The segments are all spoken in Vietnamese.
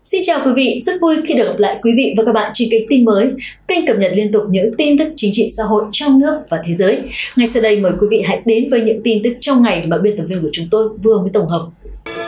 Xin chào quý vị, rất vui khi được gặp lại quý vị và các bạn trên kênh tin mới, kênh cập nhật liên tục những tin tức chính trị xã hội trong nước và thế giới. Ngay sau đây mời quý vị hãy đến với những tin tức trong ngày mà biên tập viên của chúng tôi vừa mới tổng hợp.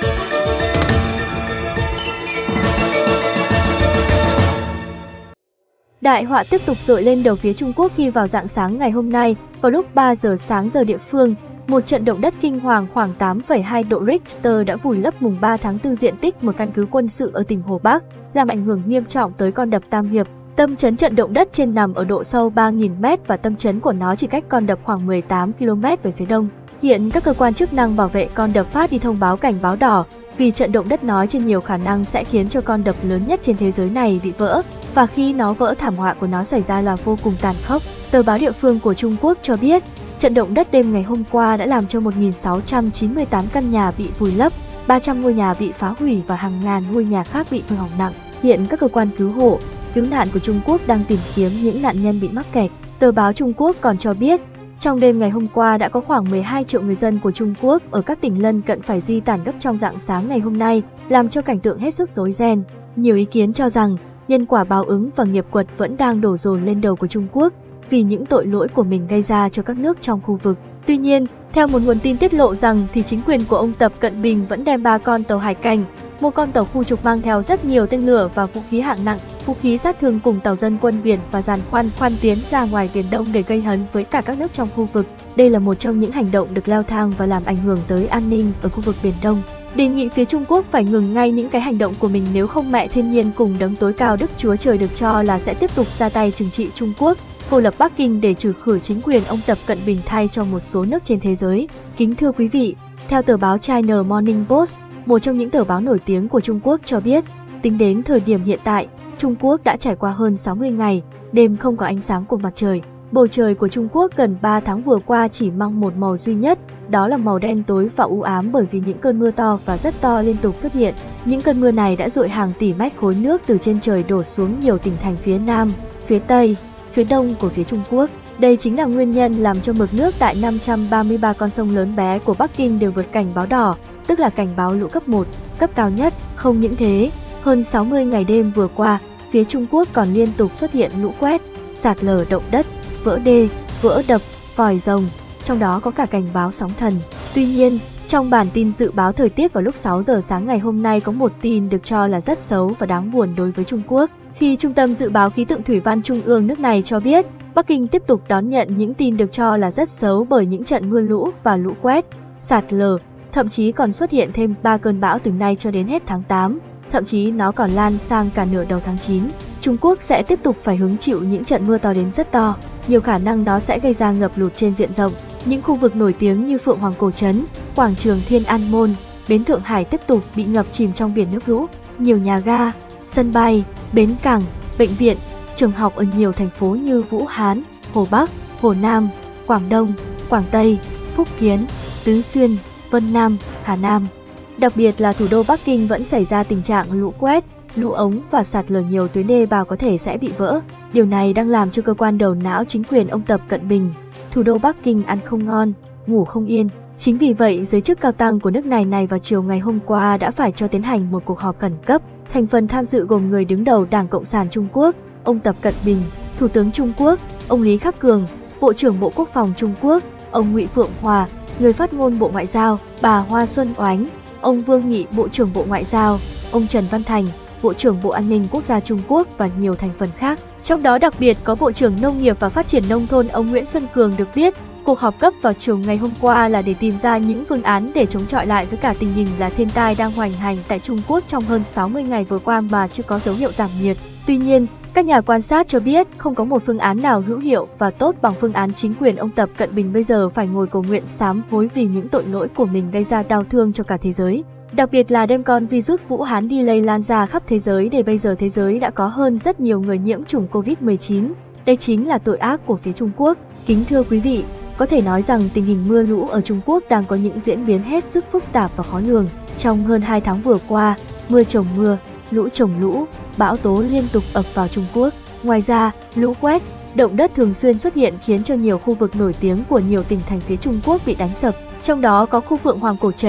Đại họa tiếp tục dội lên đầu phía Trung Quốc khi vào rạng sáng ngày hôm nay, vào lúc 3 giờ sáng giờ địa phương, một trận động đất kinh hoàng khoảng 8,2 độ Richter đã vùi lấp mùng 3 tháng 4 diện tích một căn cứ quân sự ở tỉnh Hồ Bắc, làm ảnh hưởng nghiêm trọng tới con đập Tam Hiệp. Tâm chấn trận động đất trên nằm ở độ sâu 3.000m và tâm chấn của nó chỉ cách con đập khoảng 18 km về phía đông. Hiện các cơ quan chức năng bảo vệ con đập phát đi thông báo cảnh báo đỏ, vì trận động đất nói trên nhiều khả năng sẽ khiến cho con đập lớn nhất trên thế giới này bị vỡ, và khi nó vỡ thảm họa của nó xảy ra là vô cùng tàn khốc. Tờ báo địa phương của Trung Quốc cho biết, trận động đất đêm ngày hôm qua đã làm cho 1.698 căn nhà bị vùi lấp, 300 ngôi nhà bị phá hủy và hàng ngàn ngôi nhà khác bị hư hỏng nặng. Hiện các cơ quan cứu hộ, cứu nạn của Trung Quốc đang tìm kiếm những nạn nhân bị mắc kẹt. Tờ báo Trung Quốc còn cho biết, trong đêm ngày hôm qua đã có khoảng 12 triệu người dân của Trung Quốc ở các tỉnh lân cận phải di tản gấp trong rạng sáng ngày hôm nay, làm cho cảnh tượng hết sức rối ren. Nhiều ý kiến cho rằng, nhân quả báo ứng và nghiệp quật vẫn đang đổ dồn lên đầu của Trung Quốc vì những tội lỗi của mình gây ra cho các nước trong khu vực. Tuy nhiên, theo một nguồn tin tiết lộ rằng thì chính quyền của ông Tập Cận Bình vẫn đem 3 con tàu hải cảnh, một con tàu khu trục mang theo rất nhiều tên lửa và vũ khí hạng nặng, vũ khí sát thương cùng tàu dân quân biển và giàn khoan tiến ra ngoài Biển Đông để gây hấn với cả các nước trong khu vực. Đây là một trong những hành động được leo thang và làm ảnh hưởng tới an ninh ở khu vực Biển Đông. Đề nghị phía Trung Quốc phải ngừng ngay những cái hành động của mình, nếu không mẹ thiên nhiên cùng đấng tối cao Đức Chúa Trời được cho là sẽ tiếp tục ra tay trừng trị Trung Quốc, cô lập Bắc Kinh để trừ khử chính quyền ông Tập Cận Bình thay cho một số nước trên thế giới. Kính thưa quý vị, theo tờ báo China Morning Post, một trong những tờ báo nổi tiếng của Trung Quốc cho biết, tính đến thời điểm hiện tại, Trung Quốc đã trải qua hơn 60 ngày, đêm không có ánh sáng của mặt trời. Bầu trời của Trung Quốc gần 3 tháng vừa qua chỉ mang một màu duy nhất, đó là màu đen tối và u ám bởi vì những cơn mưa to và rất to liên tục xuất hiện. Những cơn mưa này đã dội hàng tỷ mét khối nước từ trên trời đổ xuống nhiều tỉnh thành phía Nam, phía Tây, phía Đông của phía Trung Quốc. Đây chính là nguyên nhân làm cho mực nước tại 533 con sông lớn bé của Bắc Kinh đều vượt cảnh báo đỏ, tức là cảnh báo lũ cấp 1, cấp cao nhất. Không những thế, hơn 60 ngày đêm vừa qua, phía Trung Quốc còn liên tục xuất hiện lũ quét, sạt lở động đất, vỡ đê, vỡ đập, vòi rồng, trong đó có cả cảnh báo sóng thần. Tuy nhiên, trong bản tin dự báo thời tiết vào lúc 6 giờ sáng ngày hôm nay có một tin được cho là rất xấu và đáng buồn đối với Trung Quốc. Khi Trung tâm Dự báo Khí tượng Thủy văn Trung ương nước này cho biết, Bắc Kinh tiếp tục đón nhận những tin được cho là rất xấu bởi những trận mưa lũ và lũ quét, sạt lở, thậm chí còn xuất hiện thêm 3 cơn bão từ nay cho đến hết tháng 8, thậm chí nó còn lan sang cả nửa đầu tháng 9. Trung Quốc sẽ tiếp tục phải hứng chịu những trận mưa to đến rất to, nhiều khả năng nó sẽ gây ra ngập lụt trên diện rộng. Những khu vực nổi tiếng như Phượng Hoàng Cổ Trấn, Quảng trường Thiên An Môn, Bến Thượng Hải tiếp tục bị ngập chìm trong biển nước lũ. Nhiều nhà ga, sân bay, bến cảng, bệnh viện, trường học ở nhiều thành phố như Vũ Hán, Hồ Bắc, Hồ Nam, Quảng Đông, Quảng Tây, Phúc Kiến, Tứ Xuyên, Vân Nam, Hà Nam. Đặc biệt là thủ đô Bắc Kinh vẫn xảy ra tình trạng lũ quét, lũ ống và sạt lở, nhiều tuyến đê bao có thể sẽ bị vỡ. Điều này đang làm cho cơ quan đầu não chính quyền ông Tập Cận Bình, thủ đô Bắc Kinh ăn không ngon, ngủ không yên. Chính vì vậy, giới chức cao tầng của nước này vào chiều ngày hôm qua đã phải cho tiến hành một cuộc họp khẩn cấp. Thành phần tham dự gồm người đứng đầu Đảng Cộng sản Trung Quốc, ông Tập Cận Bình, Thủ tướng Trung Quốc, ông Lý Khắc Cường, Bộ trưởng Bộ Quốc phòng Trung Quốc, ông Ngụy Phượng Hòa, người phát ngôn Bộ Ngoại giao, bà Hoa Xuân Oánh, ông Vương Nghị, Bộ trưởng Bộ Ngoại giao, ông Trần Văn Thành, Bộ trưởng Bộ An ninh Quốc gia Trung Quốc và nhiều thành phần khác. Trong đó đặc biệt có Bộ trưởng Nông nghiệp và Phát triển Nông thôn ông Nguyễn Xuân Cường. Được biết, cuộc họp cấp vào chiều ngày hôm qua là để tìm ra những phương án để chống chọi lại với cả tình hình là thiên tai đang hoành hành tại Trung Quốc trong hơn 60 ngày vừa qua mà chưa có dấu hiệu giảm nhiệt. Tuy nhiên, các nhà quan sát cho biết không có một phương án nào hữu hiệu và tốt bằng phương án chính quyền ông Tập Cận Bình bây giờ phải ngồi cầu nguyện sám hối vì những tội lỗi của mình gây ra đau thương cho cả thế giới. Đặc biệt là đem con virus Vũ Hán đi lây lan ra khắp thế giới để bây giờ thế giới đã có hơn rất nhiều người nhiễm chủng Covid-19. Đây chính là tội ác của phía Trung Quốc. Kính thưa quý vị, có thể nói rằng tình hình mưa lũ ở Trung Quốc đang có những diễn biến hết sức phức tạp và khó lường. Trong hơn 2 tháng vừa qua, mưa chồng mưa, lũ chồng lũ, bão tố liên tục ập vào Trung Quốc. Ngoài ra, lũ quét, động đất thường xuyên xuất hiện khiến cho nhiều khu vực nổi tiếng của nhiều tỉnh thành phía Trung Quốc bị đánh sập. Trong đó có khu Phượng Hoàng Cổ Trấn,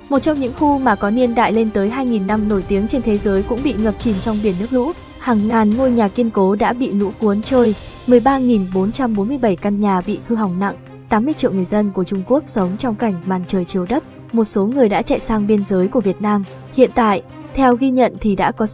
Một trong những khu mà có niên đại lên tới 2.000 năm nổi tiếng trên thế giới cũng bị ngập chìm trong biển nước lũ. Hàng ngàn ngôi nhà kiên cố đã bị lũ cuốn trôi, 13.447 căn nhà bị hư hỏng nặng, 80 triệu người dân của Trung Quốc sống trong cảnh màn trời chiếu đất. Một số người đã chạy sang biên giới của Việt Nam. Hiện tại, theo ghi nhận thì đã có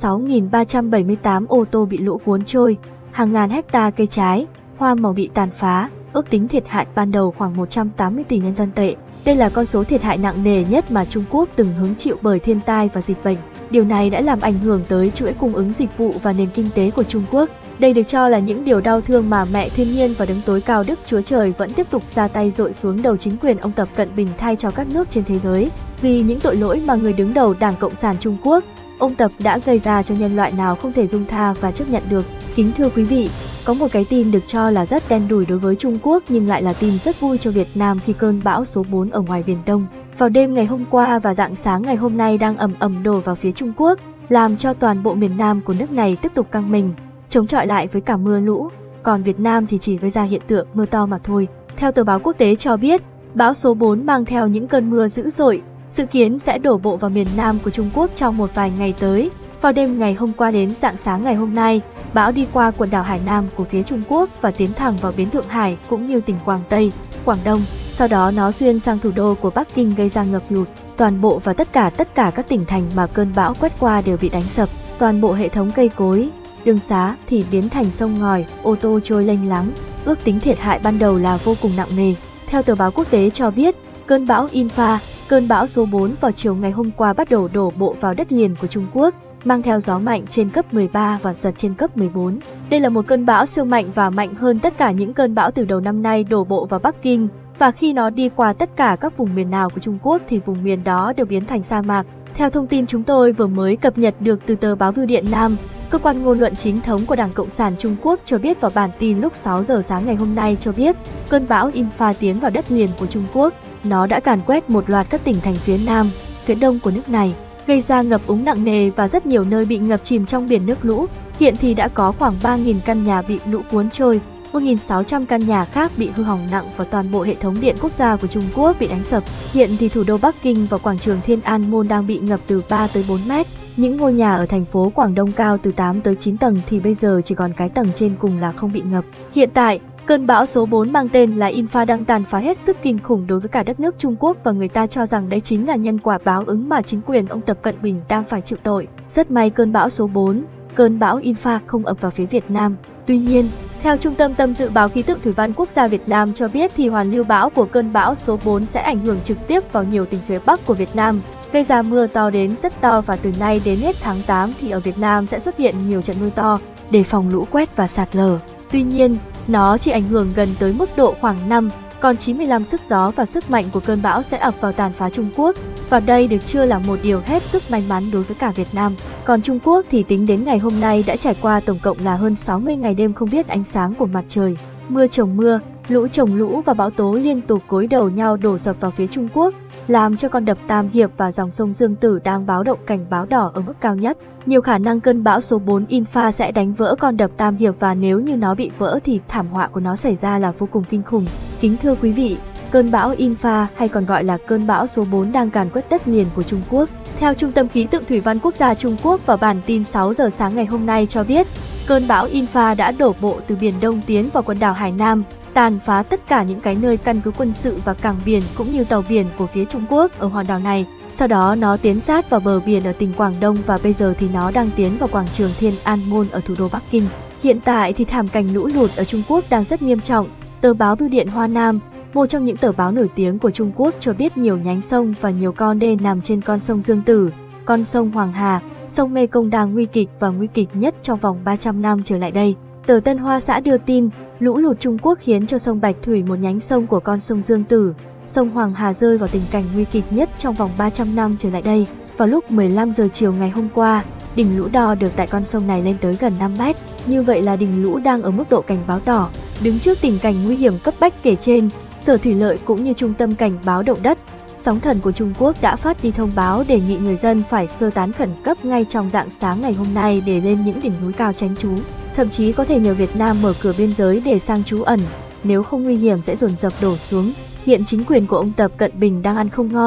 6.378 ô tô bị lũ cuốn trôi, hàng ngàn hecta cây trái, hoa màu bị tàn phá, ước tính thiệt hại ban đầu khoảng 180 tỷ nhân dân tệ. Đây là con số thiệt hại nặng nề nhất mà Trung Quốc từng hứng chịu bởi thiên tai và dịch bệnh. Điều này đã làm ảnh hưởng tới chuỗi cung ứng dịch vụ và nền kinh tế của Trung Quốc. Đây được cho là những điều đau thương mà mẹ thiên nhiên và đấng tối cao Đức Chúa Trời vẫn tiếp tục ra tay dội xuống đầu chính quyền ông Tập Cận Bình thay cho các nước trên thế giới. Vì những tội lỗi mà người đứng đầu Đảng Cộng sản Trung Quốc, ông Tập đã gây ra cho nhân loại nào không thể dung tha và chấp nhận được. Kính thưa quý vị, có một cái tin được cho là rất đen đủi đối với Trung Quốc nhưng lại là tin rất vui cho Việt Nam khi cơn bão số 4 ở ngoài Biển Đông vào đêm ngày hôm qua và rạng sáng ngày hôm nay đang ầm ầm đổ vào phía Trung Quốc, làm cho toàn bộ miền Nam của nước này tiếp tục căng mình, chống chọi lại với cả mưa lũ. Còn Việt Nam thì chỉ gây ra hiện tượng mưa to mà thôi. Theo tờ báo quốc tế cho biết, bão số 4 mang theo những cơn mưa dữ dội, dự kiến sẽ đổ bộ vào miền Nam của Trung Quốc trong một vài ngày tới. Vào đêm ngày hôm qua đến rạng sáng ngày hôm nay, bão đi qua quần đảo Hải Nam của phía Trung Quốc và tiến thẳng vào bến Thượng Hải cũng như tỉnh Quảng Tây, Quảng Đông. Sau đó nó xuyên sang thủ đô của Bắc Kinh gây ra ngập lụt. Toàn bộ và tất cả các tỉnh thành mà cơn bão quét qua đều bị đánh sập. Toàn bộ hệ thống cây cối, đường xá thì biến thành sông ngòi, ô tô trôi lênh láng. Ước tính thiệt hại ban đầu là vô cùng nặng nề. Theo tờ báo quốc tế cho biết, cơn bão Infa, cơn bão số 4 vào chiều ngày hôm qua bắt đầu đổ bộ vào đất liền của Trung Quốc, mang theo gió mạnh trên cấp 13 và giật trên cấp 14. Đây là một cơn bão siêu mạnh và mạnh hơn tất cả những cơn bão từ đầu năm nay đổ bộ vào Bắc Kinh, và khi nó đi qua tất cả các vùng miền nào của Trung Quốc thì vùng miền đó đều biến thành sa mạc. Theo thông tin chúng tôi vừa mới cập nhật được từ tờ báo Bưu điện Nam, cơ quan ngôn luận chính thống của Đảng Cộng sản Trung Quốc cho biết vào bản tin lúc 6 giờ sáng ngày hôm nay cho biết, cơn bão Infa tiến vào đất liền của Trung Quốc. Nó đã càn quét một loạt các tỉnh thành phía Nam, phía Đông của nước này, gây ra ngập úng nặng nề và rất nhiều nơi bị ngập chìm trong biển nước lũ. Hiện thì đã có khoảng 3.000 căn nhà bị lũ cuốn trôi, 1.600 căn nhà khác bị hư hỏng nặng và toàn bộ hệ thống điện quốc gia của Trung Quốc bị đánh sập. Hiện thì thủ đô Bắc Kinh và quảng trường Thiên An Môn đang bị ngập từ 3 tới 4 mét. Những ngôi nhà ở thành phố Quảng Đông cao từ 8 tới 9 tầng thì bây giờ chỉ còn cái tầng trên cùng là không bị ngập. Hiện tại, cơn bão số 4 mang tên là Infa đang tàn phá hết sức kinh khủng đối với cả đất nước Trung Quốc và người ta cho rằng đấy chính là nhân quả báo ứng mà chính quyền ông Tập Cận Bình đang phải chịu tội. Rất may cơn bão số 4, cơn bão Infa không ập vào phía Việt Nam. Tuy nhiên, theo Trung tâm Dự báo Khí tượng Thủy văn Quốc gia Việt Nam cho biết thì hoàn lưu bão của cơn bão số 4 sẽ ảnh hưởng trực tiếp vào nhiều tỉnh phía Bắc của Việt Nam, gây ra mưa to đến rất to và từ nay đến hết tháng 8 thì ở Việt Nam sẽ xuất hiện nhiều trận mưa to, đề phòng lũ quét và sạt lở. Tuy nhiên, nó chỉ ảnh hưởng gần tới mức độ khoảng 5, còn 95 sức gió và sức mạnh của cơn bão sẽ ập vào tàn phá Trung Quốc. Và đây được chưa là một điều hết sức may mắn đối với cả Việt Nam. Còn Trung Quốc thì tính đến ngày hôm nay đã trải qua tổng cộng là hơn 60 ngày đêm không biết ánh sáng của mặt trời. Mưa chồng mưa, lũ chồng lũ và bão tố liên tục gối đầu nhau đổ sập vào phía Trung Quốc, làm cho con đập Tam Hiệp và dòng sông Dương Tử đang báo động cảnh báo đỏ ở mức cao nhất. Nhiều khả năng cơn bão số 4 Infa sẽ đánh vỡ con đập Tam Hiệp và nếu như nó bị vỡ thì thảm họa của nó xảy ra là vô cùng kinh khủng. Kính thưa quý vị, cơn bão Infa hay còn gọi là cơn bão số 4 đang càn quét đất liền của Trung Quốc. Theo Trung tâm Khí tượng Thủy văn Quốc gia Trung Quốc vào bản tin 6 giờ sáng ngày hôm nay cho biết, cơn bão Infa đã đổ bộ từ Biển Đông tiến vào quần đảo Hải Nam, tàn phá tất cả những cái nơi căn cứ quân sự và cảng biển cũng như tàu biển của phía Trung Quốc ở hòn đảo này. Sau đó nó tiến sát vào bờ biển ở tỉnh Quảng Đông và bây giờ thì nó đang tiến vào quảng trường Thiên An Môn ở thủ đô Bắc Kinh. Hiện tại thì thảm cảnh lũ lụt ở Trung Quốc đang rất nghiêm trọng. Tờ báo Bưu điện Hoa Nam, một trong những tờ báo nổi tiếng của Trung Quốc cho biết nhiều nhánh sông và nhiều con đê nằm trên con sông Dương Tử, con sông Hoàng Hà, sông Mê Công đang nguy kịch và nguy kịch nhất trong vòng 300 năm trở lại đây. Tờ Tân Hoa Xã đưa tin, lũ lụt Trung Quốc khiến cho sông Bạch Thủy, một nhánh sông của con sông Dương Tử, sông Hoàng Hà rơi vào tình cảnh nguy kịch nhất trong vòng 300 năm trở lại đây. Vào lúc 15 giờ chiều ngày hôm qua, đỉnh lũ đo được tại con sông này lên tới gần 5 mét. Như vậy là đỉnh lũ đang ở mức độ cảnh báo đỏ. Đứng trước tình cảnh nguy hiểm cấp bách kể trên, Sở Thủy lợi cũng như Trung tâm Cảnh báo động đất, sóng thần của Trung Quốc đã phát đi thông báo đề nghị người dân phải sơ tán khẩn cấp ngay trong rạng sáng ngày hôm nay để lên những đỉnh núi cao tránh trú. Thậm chí có thể nhờ Việt Nam mở cửa biên giới để sang trú ẩn, nếu không nguy hiểm sẽ dồn dập đổ xuống. Hiện chính quyền của ông Tập Cận Bình đang ăn không ngon,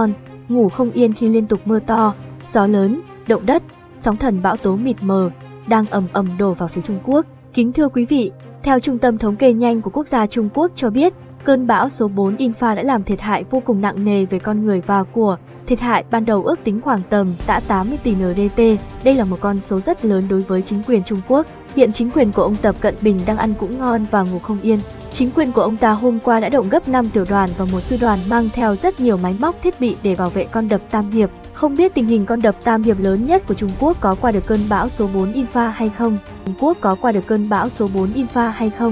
ngủ không yên khi liên tục mưa to, gió lớn, động đất, sóng thần bão tố mịt mờ đang ầm ầm đổ vào phía Trung Quốc. Kính thưa quý vị, theo Trung tâm Thống kê nhanh của quốc gia Trung Quốc cho biết, cơn bão số 4 Infa đã làm thiệt hại vô cùng nặng nề về con người và của. Thiệt hại ban đầu ước tính khoảng tầm 80 tỷ NDT. Đây là một con số rất lớn đối với chính quyền Trung Quốc. Hiện chính quyền của ông Tập Cận Bình đang ăn cũng ngon và ngủ không yên. Chính quyền của ông ta hôm qua đã động gấp 5 tiểu đoàn và một sư đoàn mang theo rất nhiều máy móc thiết bị để bảo vệ con đập Tam Hiệp. Không biết tình hình con đập Tam Hiệp lớn nhất của Trung Quốc có qua được cơn bão số 4 Infa hay không? Trung Quốc có qua được cơn bão số 4 Infa hay không?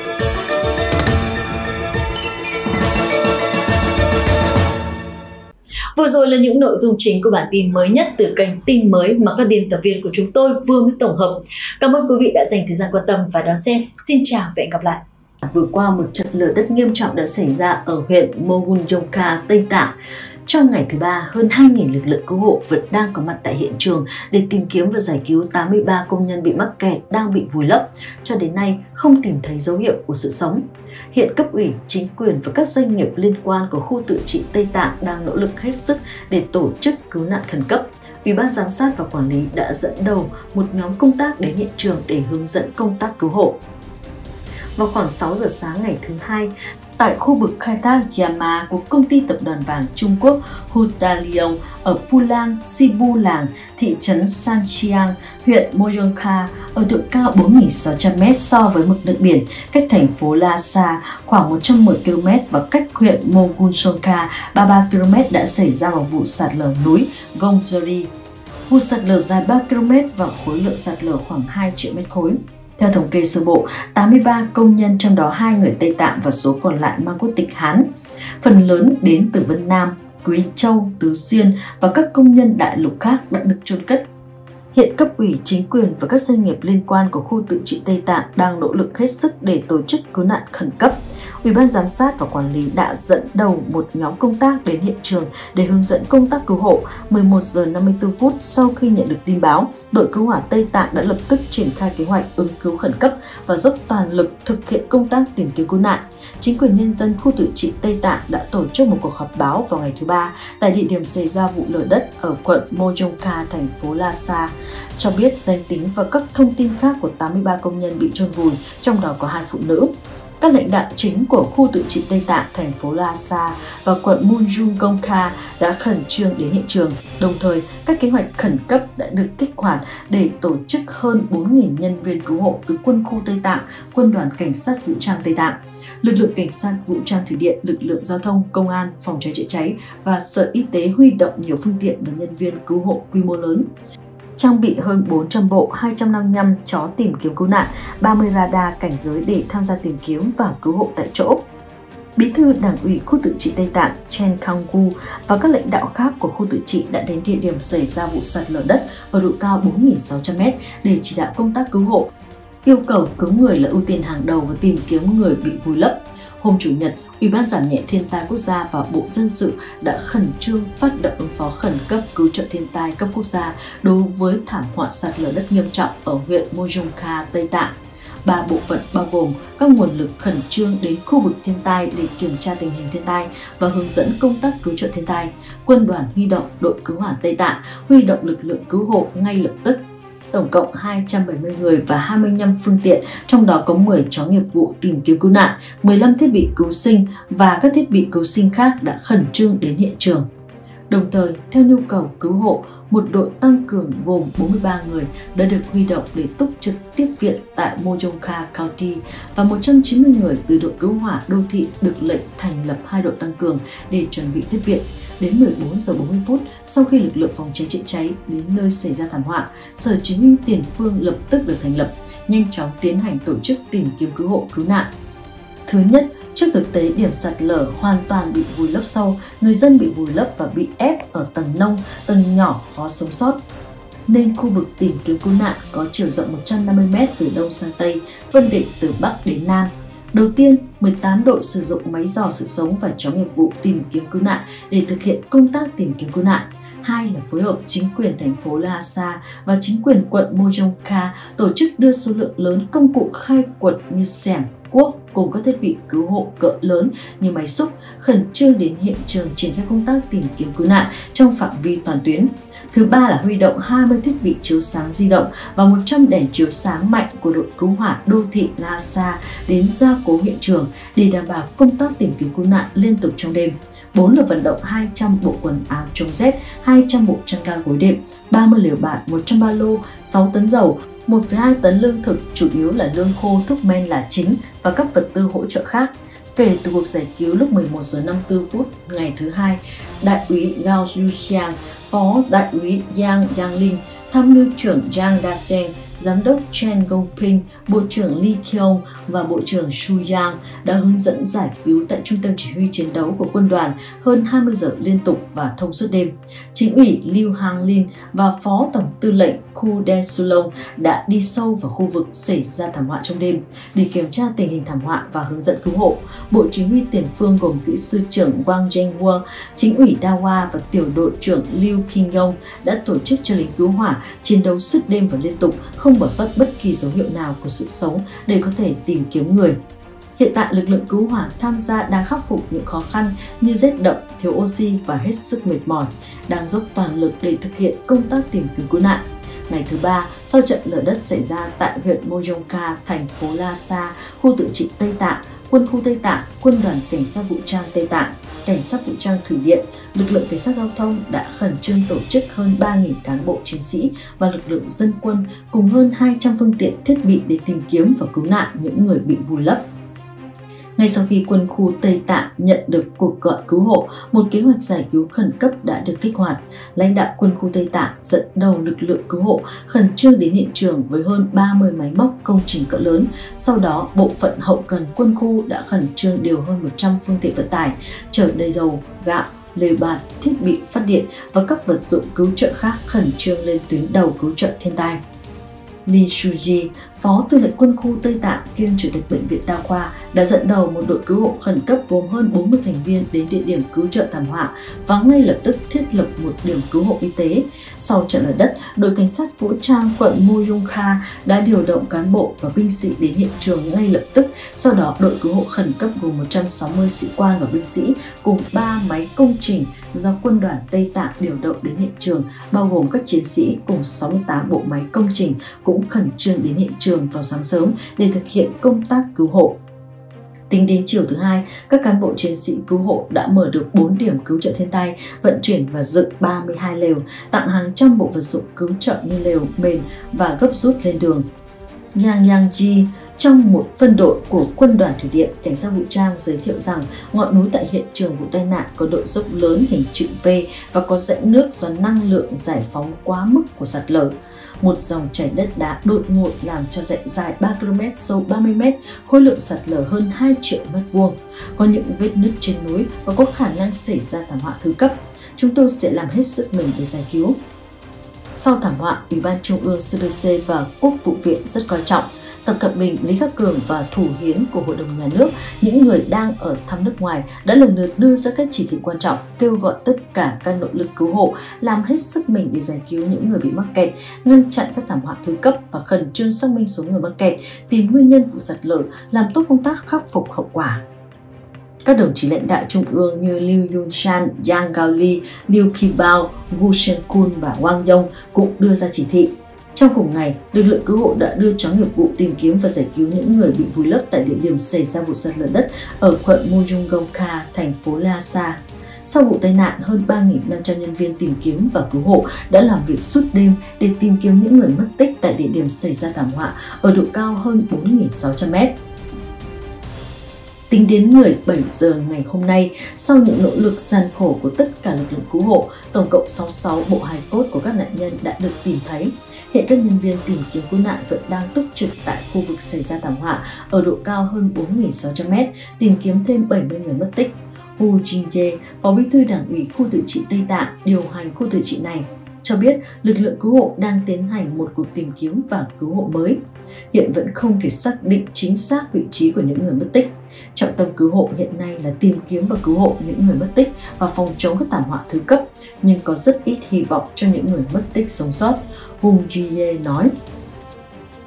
Vừa rồi là những nội dung chính của bản tin mới nhất từ kênh Tin Mới mà các biên tập viên của chúng tôi vừa mới tổng hợp. Cảm ơn quý vị đã dành thời gian quan tâm và đón xem. Xin chào và hẹn gặp lại. Vừa qua, một trận lở đất nghiêm trọng đã xảy ra ở huyện Mogunjongka, Tây Tạng. Trong ngày thứ ba, hơn 2.000 lực lượng cứu hộ vẫn đang có mặt tại hiện trường để tìm kiếm và giải cứu 83 công nhân bị mắc kẹt đang bị vùi lấp. Cho đến nay, không tìm thấy dấu hiệu của sự sống. Hiện cấp ủy, chính quyền và các doanh nghiệp liên quan của khu tự trị Tây Tạng đang nỗ lực hết sức để tổ chức cứu nạn khẩn cấp. Ủy ban giám sát và quản lý đã dẫn đầu một nhóm công tác đến hiện trường để hướng dẫn công tác cứu hộ. Vào khoảng 6 giờ sáng ngày thứ Hai, tại khu vực khai thác Yama của công ty tập đoàn vàng Trung Quốc Hutalion ở Pulang Sibu Làng, thị trấn Sanxiang, huyện Moyongka, ở độ cao 4.600m so với mực nước biển, cách thành phố Lhasa khoảng 110 km và cách huyện Mogunjongka 33 km đã xảy ra một vụ sạt lở núi Gongzori. Vụ sạt lở dài 3 km và khối lượng sạt lở khoảng 2 triệu mét khối. Theo thống kê sơ bộ, 83 công nhân, trong đó 2 người Tây Tạng và số còn lại mang quốc tịch Hán. Phần lớn đến từ Vân Nam, Quý Châu, Tứ Xuyên và các công nhân đại lục khác đã được chôn cất. Hiện cấp ủy, chính quyền và các doanh nghiệp liên quan của khu tự trị Tây Tạng đang nỗ lực hết sức để tổ chức cứu nạn khẩn cấp. Ủy ban giám sát và quản lý đã dẫn đầu một nhóm công tác đến hiện trường để hướng dẫn công tác cứu hộ. 11 giờ 54 phút sau khi nhận được tin báo, đội cứu hỏa Tây Tạng đã lập tức triển khai kế hoạch ứng cứu khẩn cấp và dốc toàn lực thực hiện công tác tìm kiếm cứu nạn. Chính quyền nhân dân khu tự trị Tây Tạng đã tổ chức một cuộc họp báo vào ngày thứ Ba tại địa điểm xảy ra vụ lở đất ở quận Moyongka, thành phố Lhasa, cho biết danh tính và các thông tin khác của 83 công nhân bị chôn vùi, trong đó có 2 phụ nữ. Các lãnh đạo chính của khu tự trị Tây Tạng, thành phố Lhasa và quận Moyongka đã khẩn trương đến hiện trường. Đồng thời, các kế hoạch khẩn cấp đã được kích hoạt để tổ chức hơn 4.000 nhân viên cứu hộ từ quân khu Tây Tạng, quân đoàn cảnh sát vũ trang Tây Tạng, lực lượng cảnh sát vũ trang thủy điện, lực lượng giao thông, công an, phòng cháy chữa cháy và sở y tế huy động nhiều phương tiện và nhân viên cứu hộ quy mô lớn. Trang bị hơn 400 bộ, 255 chó tìm kiếm cứu nạn, 30 radar cảnh giới để tham gia tìm kiếm và cứu hộ tại chỗ. Bí thư Đảng ủy khu tự trị Tây Tạng Chen Kang-gu và các lãnh đạo khác của khu tự trị đã đến địa điểm xảy ra vụ sạt lở đất ở độ cao 4.600m để chỉ đạo công tác cứu hộ. Yêu cầu cứu người là ưu tiên hàng đầu và tìm kiếm người bị vùi lấp. Hôm Chủ nhật, Ủy ban giảm nhẹ thiên tai quốc gia và Bộ Dân sự đã khẩn trương phát động ứng phó khẩn cấp cứu trợ thiên tai cấp quốc gia đối với thảm họa sạt lở đất nghiêm trọng ở huyện Moyongka, Tây Tạng. 3 bộ phận bao gồm các nguồn lực khẩn trương đến khu vực thiên tai để kiểm tra tình hình thiên tai và hướng dẫn công tác cứu trợ thiên tai. Quân đoàn huy động, đội cứu hỏa Tây Tạng huy động lực lượng cứu hộ ngay lập tức. Tổng cộng 270 người và 25 phương tiện, trong đó có 10 chó nghiệp vụ tìm kiếm cứu nạn, 15 thiết bị cứu sinh và các thiết bị cứu sinh khác đã khẩn trương đến hiện trường. Đồng thời, theo nhu cầu cứu hộ, một đội tăng cường gồm 43 người đã được huy động để túc trực tiếp viện tại Moyongka County và 190 người từ đội cứu hỏa đô thị được lệnh thành lập 2 đội tăng cường để chuẩn bị tiếp viện. Đến 14 giờ 40 phút sau khi lực lượng phòng cháy chữa cháy đến nơi xảy ra thảm họa, Sở Chỉ huy Tiền phương lập tức được thành lập, nhanh chóng tiến hành tổ chức tìm kiếm cứu hộ cứu nạn. Thứ nhất, trước thực tế điểm sạt lở hoàn toàn bị vùi lấp sâu, người dân bị vùi lấp và bị ép ở tầng nông, tầng nhỏ khó sống sót, nên khu vực tìm kiếm cứu nạn có chiều rộng 150m từ đông sang tây, phân định từ bắc đến nam. Đầu tiên, 18 đội sử dụng máy dò sự sống và chó nghiệp vụ tìm kiếm cứu nạn để thực hiện công tác tìm kiếm cứu nạn. 2 là phối hợp chính quyền thành phố Lhasa và chính quyền quận Moyongka tổ chức đưa số lượng lớn công cụ khai quật như xẻng, Quốc cùng các thiết bị cứu hộ cỡ lớn như máy xúc khẩn trương đến hiện trường triển khai công tác tìm kiếm cứu nạn trong phạm vi toàn tuyến. Thứ ba là huy động 20 thiết bị chiếu sáng di động và 100 đèn chiếu sáng mạnh của đội cứu hỏa đô thị NASA đến gia cố hiện trường để đảm bảo công tác tìm kiếm cứu nạn liên tục trong đêm. 4 là vận động 200 bộ quần áo chống rét, 200 bộ chăn ga gối đệm, 30 lều bạt, 100 ba lô, 6 tấn dầu, 1,2 tấn lương thực, chủ yếu là lương khô, thuốc men là chính và các vật tư hỗ trợ khác. Kể từ cuộc giải cứu lúc 11 giờ 54 phút ngày thứ Hai, Đại úy Gao Yuxiang, Phó Đại úy Yang Yanglin, Tham mưu trưởng Zhang Dasheng, Giám đốc Chen Gongping, Bộ trưởng Li Keong và Bộ trưởng Xu Yang đã hướng dẫn giải cứu tại Trung tâm Chỉ huy Chiến đấu của quân đoàn hơn 20 giờ liên tục và thông suốt đêm. Chính ủy Liu Hanglin và Phó Tổng tư lệnh khu Desulong đã đi sâu vào khu vực xảy ra thảm họa trong đêm để kiểm tra tình hình thảm họa và hướng dẫn cứu hộ. Bộ Chỉ huy tiền phương gồm kỹ sư trưởng Wang Zhenghua, chính ủy Dawa và tiểu đội trưởng Liu Qingyong đã tổ chức cho lính cứu hỏa chiến đấu suốt đêm và liên tục, không bỏ sót bất kỳ dấu hiệu nào của sự sống để có thể tìm kiếm người. Hiện tại, lực lượng cứu hỏa tham gia đang khắc phục những khó khăn như rét đậm, thiếu oxy và hết sức mệt mỏi, đang dốc toàn lực để thực hiện công tác tìm kiếm cứu nạn. Ngày thứ ba, sau trận lở đất xảy ra tại huyện Moyongka, thành phố Lhasa, khu tự trị Tây Tạng, quân khu Tây Tạng, quân đoàn cảnh sát vũ trang Tây Tạng, cảnh sát vũ trang thủy điện, lực lượng cảnh sát giao thông đã khẩn trương tổ chức hơn 3.000 cán bộ chiến sĩ và lực lượng dân quân cùng hơn 200 phương tiện thiết bị để tìm kiếm và cứu nạn những người bị vùi lấp. Ngay sau khi quân khu Tây Tạng nhận được cuộc gọi cứu hộ, một kế hoạch giải cứu khẩn cấp đã được kích hoạt. Lãnh đạo quân khu Tây Tạng dẫn đầu lực lượng cứu hộ khẩn trương đến hiện trường với hơn 30 máy móc công trình cỡ lớn. Sau đó, bộ phận hậu cần quân khu đã khẩn trương điều hơn 100 phương tiện vận tải chở đầy dầu, gạo, lều bạt, thiết bị phát điện và các vật dụng cứu trợ khác khẩn trương lên tuyến đầu cứu trợ thiên tai. Li Shuji, Phó Tư lệnh quân khu Tây Tạng kiêm Chủ tịch Bệnh viện Đa khoa, đã dẫn đầu một đội cứu hộ khẩn cấp gồm hơn 40 thành viên đến địa điểm cứu trợ thảm họa và ngay lập tức thiết lập một điểm cứu hộ y tế. Sau trận lở đất, đội cảnh sát vũ trang quận Moyongka đã điều động cán bộ và binh sĩ đến hiện trường ngay lập tức. Sau đó, đội cứu hộ khẩn cấp gồm 160 sĩ quan và binh sĩ cùng 3 máy công trình do quân đoàn Tây Tạng điều động đến hiện trường, bao gồm các chiến sĩ cùng 68 bộ máy công trình cũng khẩn trương đến hiện trường vào sáng sớm để thực hiện công tác cứu hộ. Tính đến chiều thứ Hai, các cán bộ chiến sĩ cứu hộ đã mở được 4 điểm cứu trợ thiên tai, vận chuyển và dựng 32 lều, tặng hàng trăm bộ vật dụng cứu trợ như lều, mền và gấp rút lên đường. Yang Yangji, trong một phân đội của quân đoàn thủy điện, cảnh sát vũ trang giới thiệu rằng ngọn núi tại hiện trường vụ tai nạn có độ dốc lớn hình chữ V và có rãnh nước do năng lượng giải phóng quá mức của sạt lở. Một dòng chảy đất đá đột ngột làm cho rãnh dài 3 km, sâu 30 m, khối lượng sạt lở hơn 2 triệu m². Có những vết nứt trên núi và có khả năng xảy ra thảm họa thứ cấp. Chúng tôi sẽ làm hết sức mình để giải cứu. Sau thảm họa, Ủy ban Trung ương CDC và Quốc vụ viện rất coi trọng. Tập Cận Bình, Lý Khắc Cường và thủ hiến của Hội đồng Nhà nước, những người đang ở thăm nước ngoài, đã lần lượt đưa ra các chỉ thị quan trọng, kêu gọi tất cả các nỗ lực cứu hộ làm hết sức mình để giải cứu những người bị mắc kẹt, ngăn chặn các thảm họa thứ cấp và khẩn trương xác minh số người mắc kẹt, tìm nguyên nhân vụ sạt lở, làm tốt công tác khắc phục hậu quả. Các đồng chí lãnh đạo trung ương như Liu Yunshan, Yang Gaoli, Liu Qibao, Gu Shenkun và Wang Yong cũng đưa ra chỉ thị. Trong cùng ngày, lực lượng cứu hộ đã đưa chó nghiệp vụ tìm kiếm và giải cứu những người bị vùi lấp tại địa điểm xảy ra vụ sạt lở đất ở quận Moyongka, thành phố Lhasa. Sau vụ tai nạn, hơn 3.500 nhân viên tìm kiếm và cứu hộ đã làm việc suốt đêm để tìm kiếm những người mất tích tại địa điểm xảy ra thảm họa ở độ cao hơn 4.600 m. Tính đến 17 giờ ngày hôm nay, sau những nỗ lực gian khổ của tất cả lực lượng cứu hộ, tổng cộng 66 bộ hài cốt của các nạn nhân đã được tìm thấy. Hiện các nhân viên tìm kiếm cứu nạn vẫn đang túc trực tại khu vực xảy ra thảm họa ở độ cao hơn 4.600 m, tìm kiếm thêm 70 người mất tích. Hu Jingye, Phó Bí thư Đảng ủy khu tự trị Tây Tạng điều hành khu tự trị này, cho biết lực lượng cứu hộ đang tiến hành một cuộc tìm kiếm và cứu hộ mới. Hiện vẫn không thể xác định chính xác vị trí của những người mất tích. Trọng tâm cứu hộ hiện nay là tìm kiếm và cứu hộ những người mất tích và phòng chống các thảm họa thứ cấp, nhưng có rất ít hy vọng cho những người mất tích sống sót, Hung Jie nói.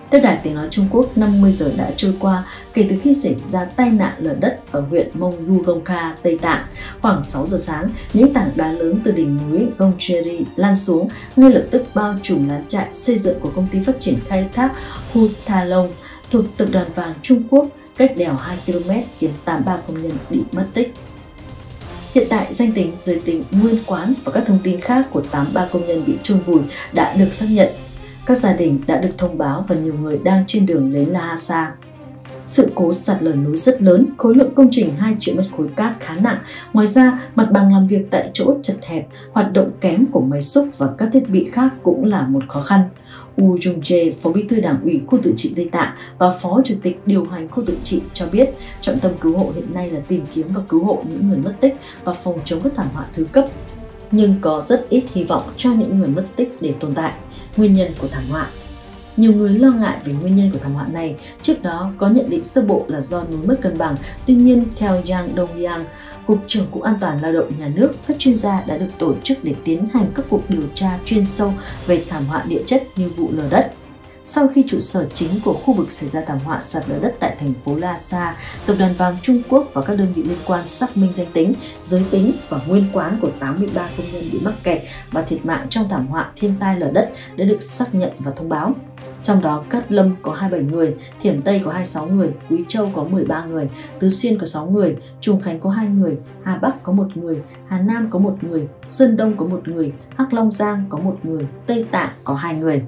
Theo Đài Tiếng nói Trung Quốc, 50 giờ đã trôi qua kể từ khi xảy ra tai nạn lở đất ở huyện Monggongka, Tây Tạng. Khoảng 6 giờ sáng, những tảng đá lớn từ đỉnh núi Gongcheri lan xuống, ngay lập tức bao trùm lán trại xây dựng của công ty phát triển khai thác Hutalong thuộc Tập đoàn Vàng Trung Quốc, cách đèo 2 km, khiến 83 công nhân bị mất tích. Hiện tại, danh tính, giới tính, nguyên quán và các thông tin khác của 83 công nhân bị chôn vùi đã được xác nhận. Các gia đình đã được thông báo và nhiều người đang trên đường đến Lhasa. Sự cố sạt lở núi rất lớn, khối lượng công trình 2 triệu mét khối cát khá nặng. Ngoài ra, mặt bằng làm việc tại chỗ chật hẹp, hoạt động kém của máy xúc và các thiết bị khác cũng là một khó khăn. Wu Jungjae, Phó Bí thư Đảng ủy Khu tự trị Tây Tạng và Phó Chủ tịch điều hành khu tự trị cho biết, trọng tâm cứu hộ hiện nay là tìm kiếm và cứu hộ những người mất tích và phòng chống các thảm họa thứ cấp. Nhưng có rất ít hy vọng cho những người mất tích để tồn tại. Nguyên nhân của thảm họa. Nhiều người lo ngại về nguyên nhân của thảm họa này. Trước đó có nhận định sơ bộ là do núi mất cân bằng. Tuy nhiên, theo Yang Dongyang, Cục trưởng Cục An toàn Lao động Nhà nước, các chuyên gia đã được tổ chức để tiến hành các cuộc điều tra chuyên sâu về thảm họa địa chất như vụ lở đất. Sau khi trụ sở chính của khu vực xảy ra thảm họa sạt lở đất tại thành phố Lhasa, Tập đoàn Vàng Trung Quốc và các đơn vị liên quan xác minh danh tính, giới tính và nguyên quán của 83 công nhân bị mắc kẹt và thiệt mạng trong thảm họa thiên tai lở đất đã được xác nhận và thông báo. Trong đó, Cát Lâm có 27 người, Thiểm Tây có 26 người, Quý Châu có 13 người, Tứ Xuyên có 6 người, Trùng Khánh có 2 người, Hà Bắc có 1 người, Hà Nam có 1 người, Sơn Đông có 1 người, Hắc Long Giang có 1 người, Tây Tạng có 2 người.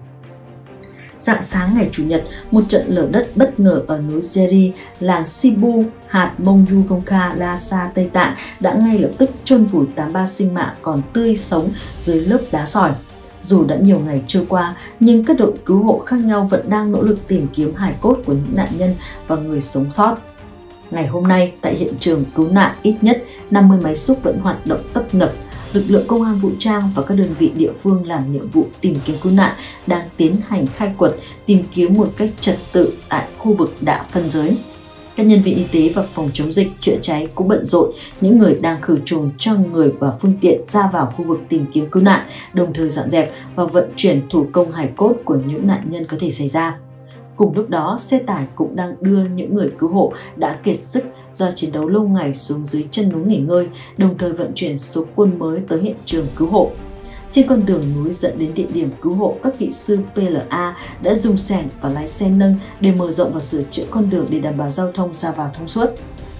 Rạng sáng ngày Chủ nhật, một trận lở đất bất ngờ ở núi Jeri, làng Sibu, hạt Monggongka, Lhasa, Tây Tạng đã ngay lập tức chôn vùi 83 sinh mạng còn tươi sống dưới lớp đá sỏi. Dù đã nhiều ngày trôi qua, nhưng các đội cứu hộ khác nhau vẫn đang nỗ lực tìm kiếm hài cốt của những nạn nhân và người sống sót. Ngày hôm nay, tại hiện trường cứu nạn, ít nhất 50 máy xúc vẫn hoạt động tấp nập. Lực lượng công an vũ trang và các đơn vị địa phương làm nhiệm vụ tìm kiếm cứu nạn đang tiến hành khai quật, tìm kiếm một cách trật tự tại khu vực đã phân giới. Các nhân viên y tế và phòng chống dịch, chữa cháy cũng bận rộn, những người đang khử trùng cho người và phương tiện ra vào khu vực tìm kiếm cứu nạn, đồng thời dọn dẹp và vận chuyển thủ công hài cốt của những nạn nhân có thể xảy ra. Cùng lúc đó, xe tải cũng đang đưa những người cứu hộ đã kiệt sức do chiến đấu lâu ngày xuống dưới chân núi nghỉ ngơi, đồng thời vận chuyển số quân mới tới hiện trường cứu hộ. Trên con đường núi dẫn đến địa điểm cứu hộ, các kỹ sư PLA đã dùng xẻng và lái xe nâng để mở rộng và sửa chữa con đường để đảm bảo giao thông ra vào thông suốt.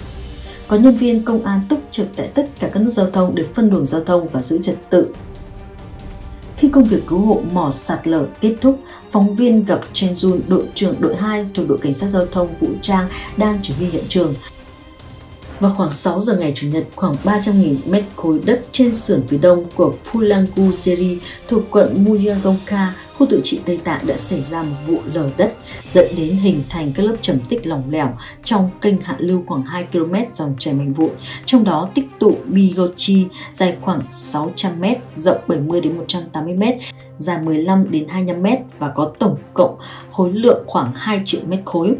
Có nhân viên công an túc trực tại tất cả các nút giao thông để phân luồng giao thông và giữ trật tự. Khi công việc cứu hộ mỏ sạt lở kết thúc, phóng viên gặp Chen Jun, đội trưởng đội 2 thuộc đội cảnh sát giao thông vũ trang đang chỉ huy hiện trường. Vào khoảng 6 giờ ngày Chủ nhật, khoảng 300.000 mét khối đất trên sườn phía đông của Phulangu Jeri thuộc quận Monggongka, khu tự trị Tây Tạng đã xảy ra một vụ lở đất dẫn đến hình thành các lớp trầm tích lỏng lẻo trong kênh hạ lưu khoảng 2 km dòng chảy mạnh vụn. Trong đó, tích tụ Migochi dài khoảng 600 m, rộng 70 đến 180 m, dài 15 đến 25 m và có tổng cộng khối lượng khoảng 2 triệu mét khối.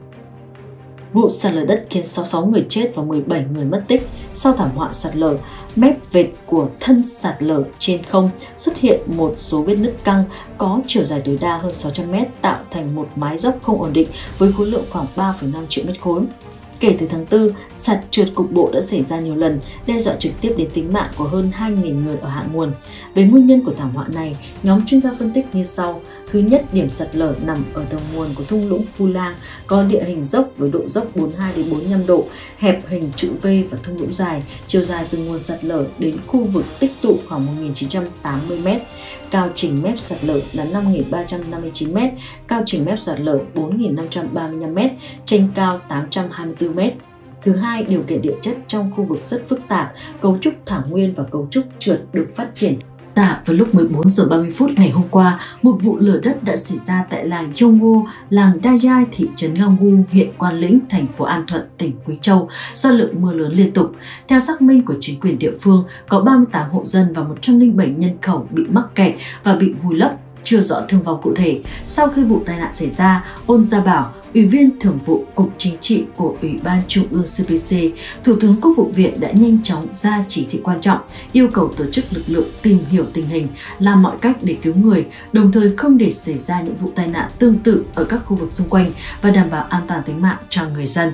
Vụ sạt lở đất khiến 66 người chết và 17 người mất tích. Sau thảm họa sạt lở, mép vệt của thân sạt lở trên không xuất hiện một số vết nứt căng có chiều dài tối đa hơn 600 m, tạo thành một mái dốc không ổn định với khối lượng khoảng 3,5 triệu mét khối. Kể từ tháng 4, sạt trượt cục bộ đã xảy ra nhiều lần, đe dọa trực tiếp đến tính mạng của hơn 2.000 người ở hạ nguồn. Về nguyên nhân của thảm họa này, nhóm chuyên gia phân tích như sau. Thứ nhất, điểm sạt lở nằm ở đầu nguồn của thung lũng Phulang, có địa hình dốc với độ dốc 42 đến 45 độ, hẹp hình chữ V và thung lũng dài, chiều dài từ nguồn sạt lở đến khu vực tích tụ khoảng 1.980 m. Cao trình mép sạt lở là 5.359 m, cao trình mép sạt lở 4.535 m, trên cao 824 m. Thứ hai, điều kiện địa chất trong khu vực rất phức tạp, cấu trúc thảo nguyên và cấu trúc trượt được phát triển. Vào lúc 14 giờ 30 phút ngày hôm qua, một vụ lở đất đã xảy ra tại làng Yonggo, làng Dayai, thị trấn Ganggu, huyện Quan Lĩnh, thành phố An Thuận, tỉnh Quý Châu do lượng mưa lớn liên tục. Theo xác minh của chính quyền địa phương, có 38 hộ dân và 107 nhân khẩu bị mắc kẹt và bị vùi lấp. chưa rõ thương vong cụ thể. Sau khi vụ tai nạn xảy ra, Ôn Gia Bảo, Ủy viên Thường vụ Cục Chính trị của Ủy ban Trung ương CPC, Thủ tướng Quốc vụ viện đã nhanh chóng ra chỉ thị quan trọng, yêu cầu tổ chức lực lượng tìm hiểu tình hình, làm mọi cách để cứu người, đồng thời không để xảy ra những vụ tai nạn tương tự ở các khu vực xung quanh và đảm bảo an toàn tính mạng cho người dân.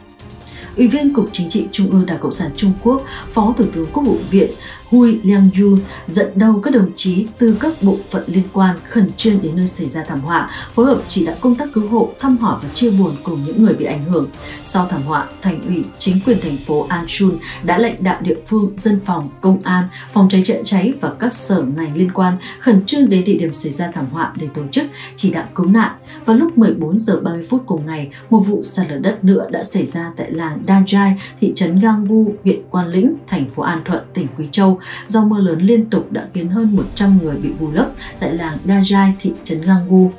Ủy viên Cục Chính trị Trung ương Đảng Cộng sản Trung Quốc, Phó Thủ tướng Quốc vụ viện Hui Liangyun dẫn đầu các đồng chí từ các bộ phận liên quan khẩn trương đến nơi xảy ra thảm họa, phối hợp chỉ đạo công tác cứu hộ, thăm hỏi và chia buồn cùng những người bị ảnh hưởng. Sau thảm họa, Thành ủy, chính quyền thành phố Anshun đã lãnh đạo địa phương, dân phòng, công an, phòng cháy chữa cháy và các sở ngành liên quan khẩn trương đến địa điểm xảy ra thảm họa để tổ chức chỉ đạo cứu nạn. Vào lúc 14 giờ 30 phút cùng ngày, một vụ sạt lở đất nữa đã xảy ra tại làng Dajai, thị trấn Ganggu, huyện Quan Lĩnh, thành phố An Thuận, tỉnh Quý Châu. Do mưa lớn liên tục đã khiến hơn 100 người bị vùi lấp tại làng Dajai, thị trấn Ganggu.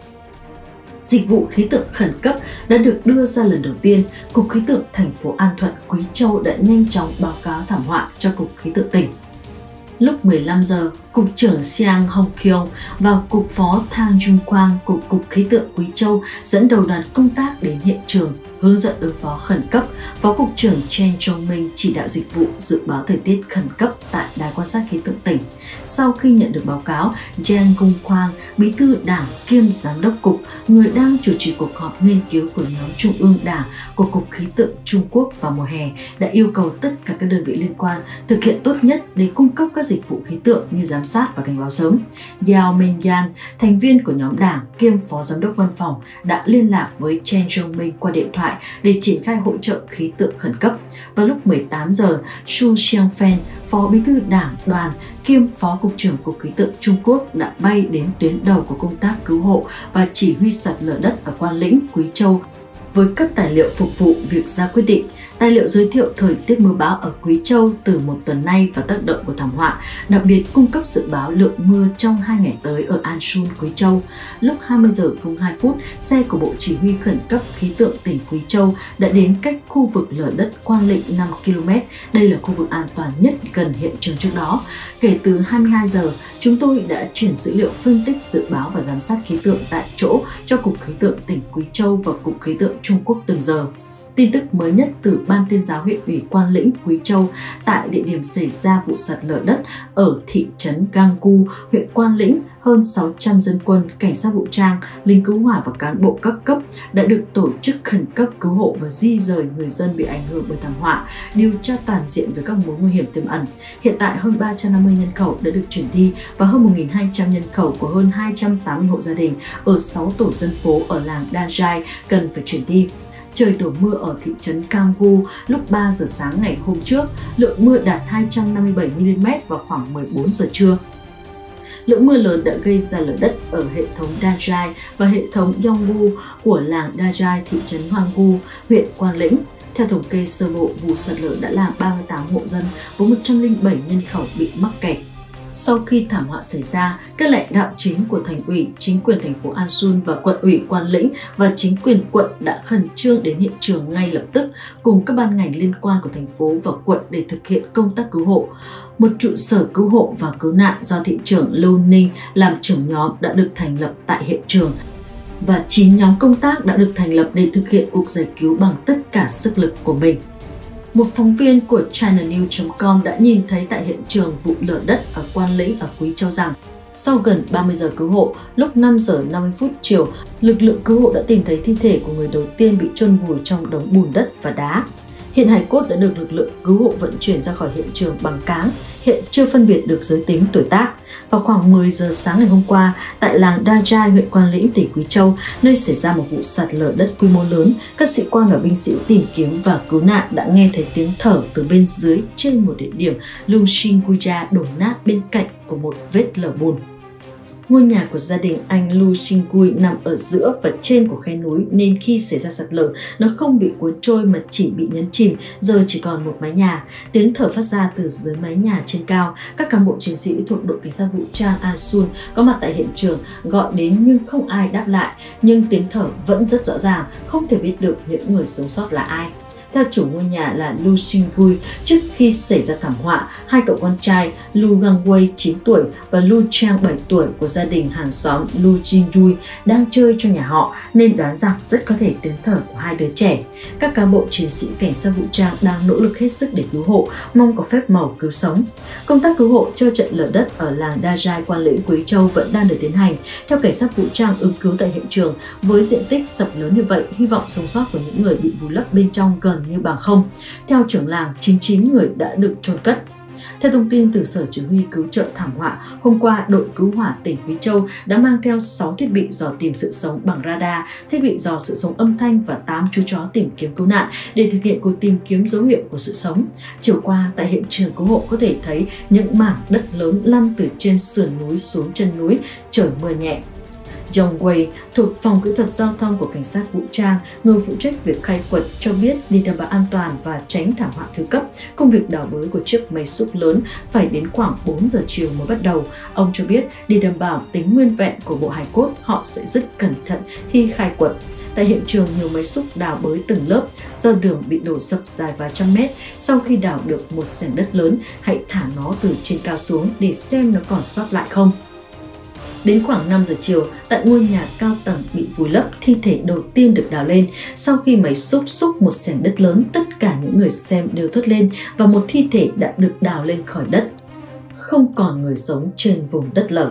Dịch vụ khí tượng khẩn cấp đã được đưa ra lần đầu tiên. Cục Khí tượng thành phố An Thuận, Quý Châu đã nhanh chóng báo cáo thảm họa cho Cục Khí tượng tỉnh. Lúc 15 giờ, Cục trưởng Xiang Hongkyong và Cục phó Thang Junquang của Cục Khí tượng Quý Châu dẫn đầu đoàn công tác đến hiện trường, hướng dẫn ứng phó khẩn cấp. Phó Cục trưởng Chen Chongming chỉ đạo dịch vụ dự báo thời tiết khẩn cấp tại Đài quan sát khí tượng tỉnh. Sau khi nhận được báo cáo, Jiang Gongquang, Bí thư Đảng kiêm Giám đốc Cục, người đang chủ trì cuộc họp nghiên cứu của nhóm Trung ương Đảng của Cục Khí tượng Trung Quốc vào mùa hè, đã yêu cầu tất cả các đơn vị liên quan thực hiện tốt nhất để cung cấp các dịch vụ khí tượng như giám sát và cảnh báo sớm. Yao Mingyan, thành viên của nhóm Đảng kiêm Phó Giám đốc Văn phòng, đã liên lạc với Chen Chongming qua điện thoại để triển khai hỗ trợ khí tượng khẩn cấp. Vào lúc 18 giờ, Xu Xiangfen, Phó Bí thư Đảng đoàn kiêm Phó Cục trưởng Cục Khí tượng Trung Quốc đã bay đến tuyến đầu của công tác cứu hộ và chỉ huy sạt lở đất ở Quan Lĩnh, Quý Châu với các tài liệu phục vụ việc ra quyết định. Tài liệu giới thiệu thời tiết mưa bão ở Quý Châu từ một tuần nay và tác động của thảm họa, đặc biệt cung cấp dự báo lượng mưa trong 2 ngày tới ở Anshun, Quý Châu. Lúc 20 giờ 02 phút, xe của Bộ Chỉ huy Khẩn cấp Khí tượng tỉnh Quý Châu đã đến cách khu vực lở đất Quan Lĩnh 5 km. Đây là khu vực an toàn nhất gần hiện trường trước đó. Kể từ 22 giờ, chúng tôi đã chuyển dữ liệu phân tích dự báo và giám sát khí tượng tại chỗ cho Cục Khí tượng tỉnh Quý Châu và Cục Khí tượng Trung Quốc từng giờ. Tin tức mới nhất từ Ban tuyên giáo huyện ủy Quan Lĩnh, Quý Châu tại địa điểm xảy ra vụ sạt lở đất ở thị trấn Ganggu, huyện Quan Lĩnh, hơn 600 dân quân, cảnh sát vũ trang, lính cứu hỏa và cán bộ các cấp đã được tổ chức khẩn cấp cứu hộ và di rời người dân bị ảnh hưởng bởi thảm họa, điều tra toàn diện về các mối nguy hiểm tiềm ẩn. Hiện tại hơn 350 nhân khẩu đã được chuyển đi và hơn 1.200 nhân khẩu của hơn 280 hộ gia đình ở 6 tổ dân phố ở làng Dajai cần phải chuyển đi. Trời đổ mưa ở thị trấn Ganggu lúc 3 giờ sáng ngày hôm trước, lượng mưa đạt 257 mm vào khoảng 14 giờ trưa. Lượng mưa lớn đã gây ra lở đất ở hệ thống Dajai và hệ thống Yonggu của làng Dajai, thị trấn Ganggu, huyện Quan Lĩnh. Theo thống kê sơ bộ, vụ sạt lở đã làm 38 hộ dân với 107 nhân khẩu bị mắc kẹt. Sau khi thảm họa xảy ra, các lãnh đạo chính của thành ủy, chính quyền thành phố Anshun và quận ủy Quan Lĩnh và chính quyền quận đã khẩn trương đến hiện trường ngay lập tức cùng các ban ngành liên quan của thành phố và quận để thực hiện công tác cứu hộ. Một trụ sở cứu hộ và cứu nạn do thị trưởng Lưu Ninh làm trưởng nhóm đã được thành lập tại hiện trường và 9 nhóm công tác đã được thành lập để thực hiện cuộc giải cứu bằng tất cả sức lực của mình. Một phóng viên của chinanews.com đã nhìn thấy tại hiện trường vụ lở đất ở Quan Lĩnh ở Quý Châu rằng sau gần 30 giờ cứu hộ, lúc 5 giờ 50 phút chiều, lực lượng cứu hộ đã tìm thấy thi thể của người đầu tiên bị chôn vùi trong đống bùn đất và đá. Hiện hài cốt đã được lực lượng cứu hộ vận chuyển ra khỏi hiện trường bằng cáng, hiện chưa phân biệt được giới tính, tuổi tác. Vào khoảng 10 giờ sáng ngày hôm qua, tại làng Dajai, huyện Quan Lĩnh, tỉnh Quý Châu, nơi xảy ra một vụ sạt lở đất quy mô lớn, các sĩ quan và binh sĩ tìm kiếm và cứu nạn đã nghe thấy tiếng thở từ bên dưới trên một địa điểm Lu Xinguya đổ nát bên cạnh của một vết lở bùn. Ngôi nhà của gia đình anh Lu Xingui nằm ở giữa và trên của khe núi nên khi xảy ra sạt lở, nó không bị cuốn trôi mà chỉ bị nhấn chìm, giờ chỉ còn một mái nhà. Tiếng thở phát ra từ dưới mái nhà trên cao. Các cán bộ chiến sĩ thuộc đội cảnh sát vũ trang Anshun có mặt tại hiện trường gọi đến nhưng không ai đáp lại. Nhưng tiếng thở vẫn rất rõ ràng, không thể biết được những người sống sót là ai. Theo chủ ngôi nhà là Lu Xingui, trước khi xảy ra thảm họa, hai cậu con trai Lu Gangwei 9 tuổi và Lu Chang 7 tuổi của gia đình hàng xóm Lu Jinrui đang chơi trong nhà họ nên đoán rằng rất có thể tiếng thở của hai đứa trẻ. Các cán bộ chiến sĩ cảnh sát vũ trang đang nỗ lực hết sức để cứu hộ, mong có phép màu cứu sống. Công tác cứu hộ cho trận lở đất ở làng Da Jai, Quan Lĩnh, Quý Châu vẫn đang được tiến hành. Theo cảnh sát vũ trang ứng cứu tại hiện trường, với diện tích sập lớn như vậy, hy vọng sống sót của những người bị vùi lấp bên trong gần như bằng không. Theo trưởng làng, 99 người đã được chôn cất. Theo thông tin từ Sở Chỉ huy Cứu trợ Thảm họa, hôm qua đội cứu hỏa tỉnh Quý Châu đã mang theo 6 thiết bị dò tìm sự sống bằng radar, thiết bị dò sự sống âm thanh và 8 chú chó tìm kiếm cứu nạn để thực hiện cuộc tìm kiếm dấu hiệu của sự sống. Chiều qua, tại hiện trường cứu hộ có thể thấy những mảng đất lớn lăn từ trên sườn núi xuống chân núi, trời mưa nhẹ. Zhong Wei thuộc phòng kỹ thuật giao thông của cảnh sát vũ trang, người phụ trách việc khai quật cho biết để đảm bảo an toàn và tránh thảm họa thứ cấp, công việc đào bới của chiếc máy xúc lớn phải đến khoảng 4 giờ chiều mới bắt đầu. Ông cho biết để đảm bảo tính nguyên vẹn của bộ hài cốt, họ sẽ rất cẩn thận khi khai quật. Tại hiện trường, nhiều máy xúc đào bới từng lớp do đường bị đổ sập dài vài trăm mét. Sau khi đào được một xẻng đất lớn, hãy thả nó từ trên cao xuống để xem nó còn sót lại không. Đến khoảng 5 giờ chiều, tại ngôi nhà cao tầng bị vùi lấp, thi thể đầu tiên được đào lên. Sau khi máy xúc một xẻng đất lớn, tất cả những người xem đều thốt lên và một thi thể đã được đào lên khỏi đất. Không còn người sống trên vùng đất lở.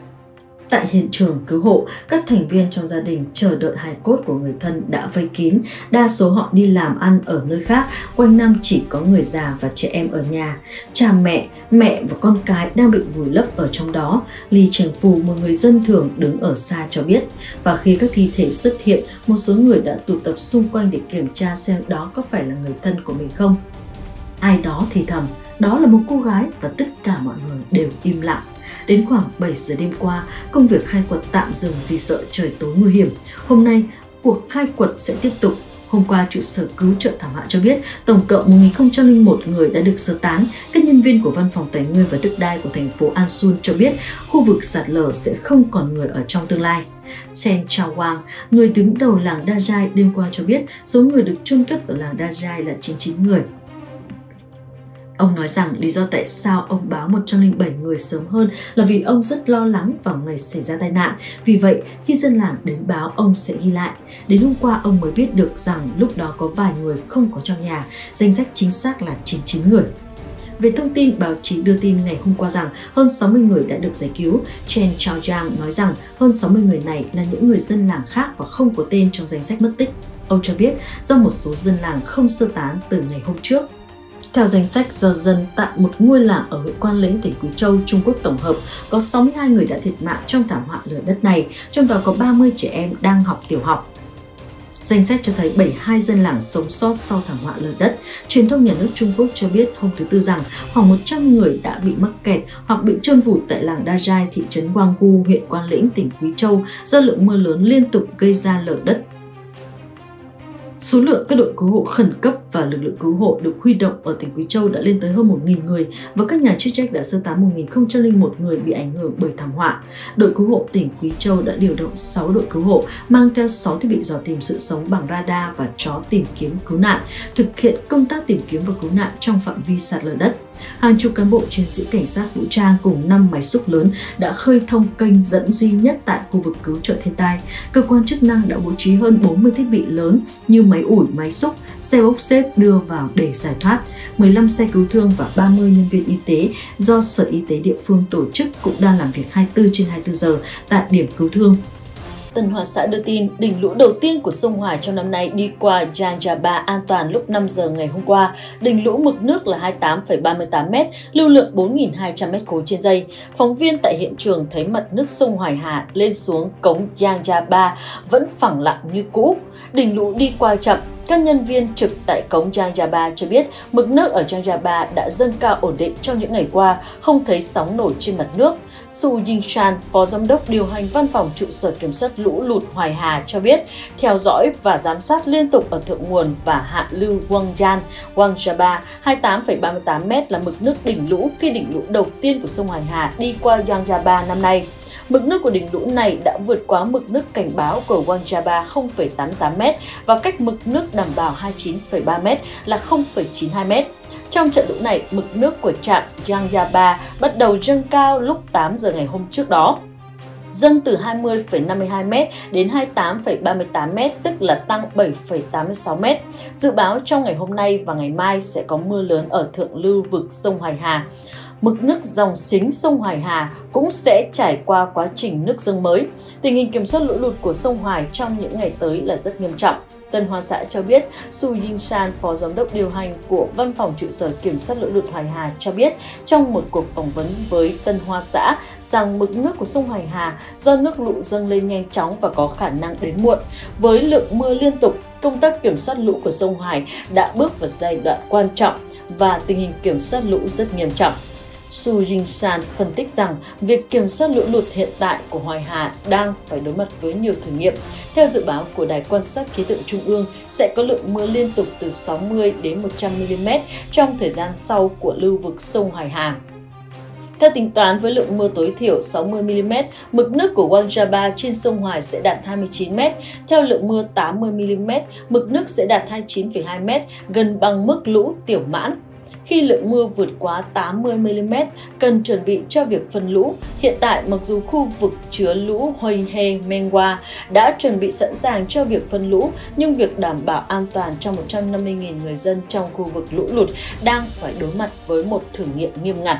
Tại hiện trường cứu hộ, các thành viên trong gia đình chờ đợi hài cốt của người thân đã vây kín. Đa số họ đi làm ăn ở nơi khác, quanh năm chỉ có người già và trẻ em ở nhà. Cha mẹ và con cái đang bị vùi lấp ở trong đó. Li Cheng Phu, một người dân thường đứng ở xa cho biết. Và khi các thi thể xuất hiện, một số người đã tụ tập xung quanh để kiểm tra xem đó có phải là người thân của mình không. Ai đó thì thầm, đó là một cô gái, và tất cả mọi người đều im lặng. Đến khoảng 7 giờ đêm qua, công việc khai quật tạm dừng vì sợ trời tối nguy hiểm. Hôm nay, cuộc khai quật sẽ tiếp tục. Hôm qua, trụ sở cứu trợ thảm họa cho biết tổng cộng 1001 người đã được sơ tán. Các nhân viên của Văn phòng Tài nguyên và Đất đai của thành phố An Sun cho biết khu vực sạt lở sẽ không còn người ở trong tương lai. Chen Chaowang, người đứng đầu làng Da Jai, đêm qua cho biết số người được chôn cất ở làng Da Jai là 99 người. Ông nói rằng lý do tại sao ông báo 107 người sớm hơn là vì ông rất lo lắng vào ngày xảy ra tai nạn. Vì vậy, khi dân làng đến báo, ông sẽ ghi lại. Đến hôm qua, ông mới biết được rằng lúc đó có vài người không có trong nhà. Danh sách chính xác là 99 người. Về thông tin, báo chí đưa tin ngày hôm qua rằng hơn 60 người đã được giải cứu. Chen Chaojiang nói rằng hơn 60 người này là những người dân làng khác và không có tên trong danh sách mất tích. Ông cho biết do một số dân làng không sơ tán từ ngày hôm trước. Theo danh sách do dân tại một ngôi làng ở huyện Quan Lĩnh, tỉnh Quý Châu, Trung Quốc tổng hợp, có 62 người đã thiệt mạng trong thảm họa lở đất này, trong đó có 30 trẻ em đang học tiểu học. Danh sách cho thấy 72 dân làng sống sót sau thảm họa lở đất. Truyền thông nhà nước Trung Quốc cho biết hôm thứ Tư rằng khoảng 100 người đã bị mắc kẹt hoặc bị chôn vùi tại làng Da Jai, thị trấn Guanggu, huyện Quan Lĩnh, tỉnh Quý Châu do lượng mưa lớn liên tục gây ra lở đất. Số lượng các đội cứu hộ khẩn cấp và lực lượng cứu hộ được huy động ở tỉnh Quý Châu đã lên tới hơn 1.000 người và các nhà chức trách đã sơ tán 1.001 người bị ảnh hưởng bởi thảm họa. Đội cứu hộ tỉnh Quý Châu đã điều động 6 đội cứu hộ mang theo 6 thiết bị dò tìm sự sống bằng radar và chó tìm kiếm cứu nạn, thực hiện công tác tìm kiếm và cứu nạn trong phạm vi sạt lở đất. Hàng chục cán bộ chiến sĩ cảnh sát vũ trang cùng 5 máy xúc lớn đã khơi thông kênh dẫn duy nhất tại khu vực cứu trợ thiên tai. Cơ quan chức năng đã bố trí hơn 40 thiết bị lớn như máy ủi, máy xúc, xe bốc xếp đưa vào để giải thoát. 15 xe cứu thương và 30 nhân viên y tế do Sở Y tế địa phương tổ chức cũng đang làm việc 24/24 giờ tại điểm cứu thương. Tân Hoa Xã đưa tin đỉnh lũ đầu tiên của sông Hoài trong năm nay đi qua Janjaba an toàn lúc 5 giờ ngày hôm qua. Đỉnh lũ mực nước là 28,38 m, lưu lượng 4.200 m3 trên giây. Phóng viên tại hiện trường thấy mặt nước sông Hoài Hà lên xuống cống Janjaba vẫn phẳng lặng như cũ. Đỉnh lũ đi qua chậm. Các nhân viên trực tại cống Janjaba cho biết mực nước ở Janjaba đã dâng cao ổn định trong những ngày qua, không thấy sóng nổi trên mặt nước. Su Yingshan, Phó Giám đốc điều hành văn phòng trụ sở kiểm soát lũ lụt Hoài Hà cho biết, theo dõi và giám sát liên tục ở thượng nguồn và hạ lưu Wangjaba, 28,38 m là mực nước đỉnh lũ khi đỉnh lũ đầu tiên của sông Hoài Hà đi qua Wangjaba năm nay. Mực nước của đỉnh lũ này đã vượt quá mực nước cảnh báo của Wangjaba 0,88m và cách mực nước đảm bảo 29,3m là 0,92m. Trong trận lũ này, mực nước của trạm Yangjaba bắt đầu dâng cao lúc 8 giờ ngày hôm trước đó, dâng từ 20,52m đến 28,38m, tức là tăng 7,86m. Dự báo trong ngày hôm nay và ngày mai sẽ có mưa lớn ở thượng lưu vực sông Hoài Hà. Mực nước dòng chính sông Hoài Hà cũng sẽ trải qua quá trình nước dâng mới. Tình hình kiểm soát lũ lụt của sông Hoài trong những ngày tới là rất nghiêm trọng. Tân Hoa Xã cho biết, Su Ying-san, Phó Giám đốc điều hành của Văn phòng trụ sở Kiểm soát lũ lụt Hoài Hà cho biết trong một cuộc phỏng vấn với Tân Hoa Xã rằng mực nước của sông Hoài Hà do nước lũ dâng lên nhanh chóng và có khả năng đến muộn. Với lượng mưa liên tục, công tác kiểm soát lũ của sông Hoài đã bước vào giai đoạn quan trọng và tình hình kiểm soát lũ rất nghiêm trọng. Su Ying-san phân tích rằng việc kiểm soát lũ lụt hiện tại của Hoài Hà đang phải đối mặt với nhiều thử nghiệm. Theo dự báo của Đài quan sát khí tượng Trung ương, sẽ có lượng mưa liên tục từ 60 đến 100mm trong thời gian sau của lưu vực sông Hoài Hà. Theo tính toán với lượng mưa tối thiểu 60mm, mực nước của Wangjaba trên sông Hoài sẽ đạt 29m. Theo lượng mưa 80mm, mực nước sẽ đạt 29,2m, gần bằng mức lũ Tiểu Mãn. Khi lượng mưa vượt quá 80mm, cần chuẩn bị cho việc phân lũ. Hiện tại, mặc dù khu vực chứa lũ Hoihe Mengwa đã chuẩn bị sẵn sàng cho việc phân lũ, nhưng việc đảm bảo an toàn cho 150.000 người dân trong khu vực lũ lụt đang phải đối mặt với một thử nghiệm nghiêm ngặt.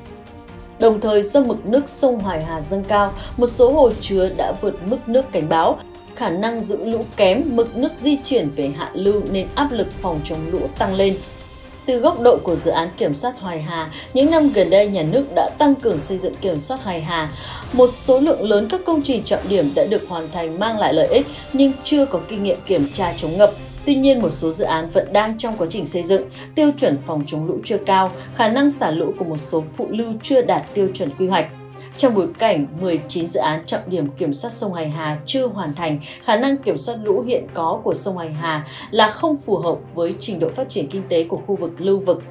Đồng thời, do mực nước sông Hoài Hà dâng cao, một số hồ chứa đã vượt mức nước cảnh báo. Khả năng giữ lũ kém, mực nước di chuyển về hạ lưu nên áp lực phòng chống lũ tăng lên. Từ góc độ của dự án kiểm soát Hoài Hà, những năm gần đây nhà nước đã tăng cường xây dựng kiểm soát Hoài Hà. Một số lượng lớn các công trình trọng điểm đã được hoàn thành mang lại lợi ích nhưng chưa có kinh nghiệm kiểm tra chống ngập. Tuy nhiên, một số dự án vẫn đang trong quá trình xây dựng, tiêu chuẩn phòng chống lũ chưa cao, khả năng xả lũ của một số phụ lưu chưa đạt tiêu chuẩn quy hoạch. Trong bối cảnh 19 dự án trọng điểm kiểm soát sông Hoài Hà chưa hoàn thành, khả năng kiểm soát lũ hiện có của sông Hoài Hà là không phù hợp với trình độ phát triển kinh tế của khu vực lưu vực.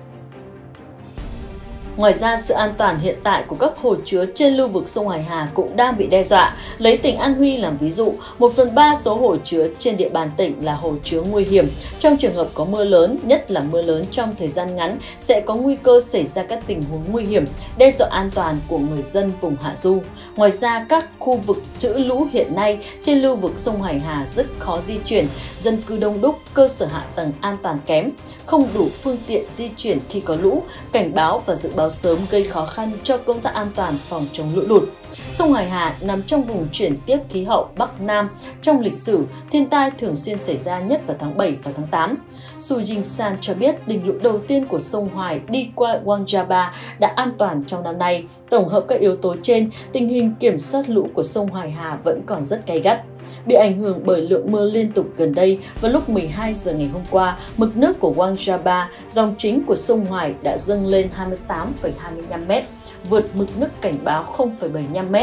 Ngoài ra, sự an toàn hiện tại của các hồ chứa trên lưu vực sông Hoài Hà cũng đang bị đe dọa. Lấy tỉnh An Huy làm ví dụ, 1/3 số hồ chứa trên địa bàn tỉnh là hồ chứa nguy hiểm. Trong trường hợp có mưa lớn, nhất là mưa lớn trong thời gian ngắn, sẽ có nguy cơ xảy ra các tình huống nguy hiểm, đe dọa an toàn của người dân vùng hạ du. Ngoài ra, các khu vực trữ lũ hiện nay trên lưu vực sông Hoài Hà rất khó di chuyển, dân cư đông đúc, cơ sở hạ tầng an toàn kém, không đủ phương tiện di chuyển khi có lũ, cảnh báo và dự báo sớm gây khó khăn cho công tác an toàn phòng chống lũ lụt. Sông Hoài Hà nằm trong vùng chuyển tiếp khí hậu Bắc Nam. Trong lịch sử, thiên tai thường xuyên xảy ra nhất vào tháng 7 và tháng 8. Su Ying-san cho biết đỉnh lũ đầu tiên của sông Hoài đi qua Wangjaba đã an toàn trong năm nay. Tổng hợp các yếu tố trên, tình hình kiểm soát lũ của sông Hoài Hà vẫn còn rất gay gắt. Bị ảnh hưởng bởi lượng mưa liên tục gần đây, vào lúc 12 giờ ngày hôm qua, mực nước của Wangjaba, dòng chính của sông Hoài đã dâng lên 28,25m, vượt mực nước cảnh báo 0,75m.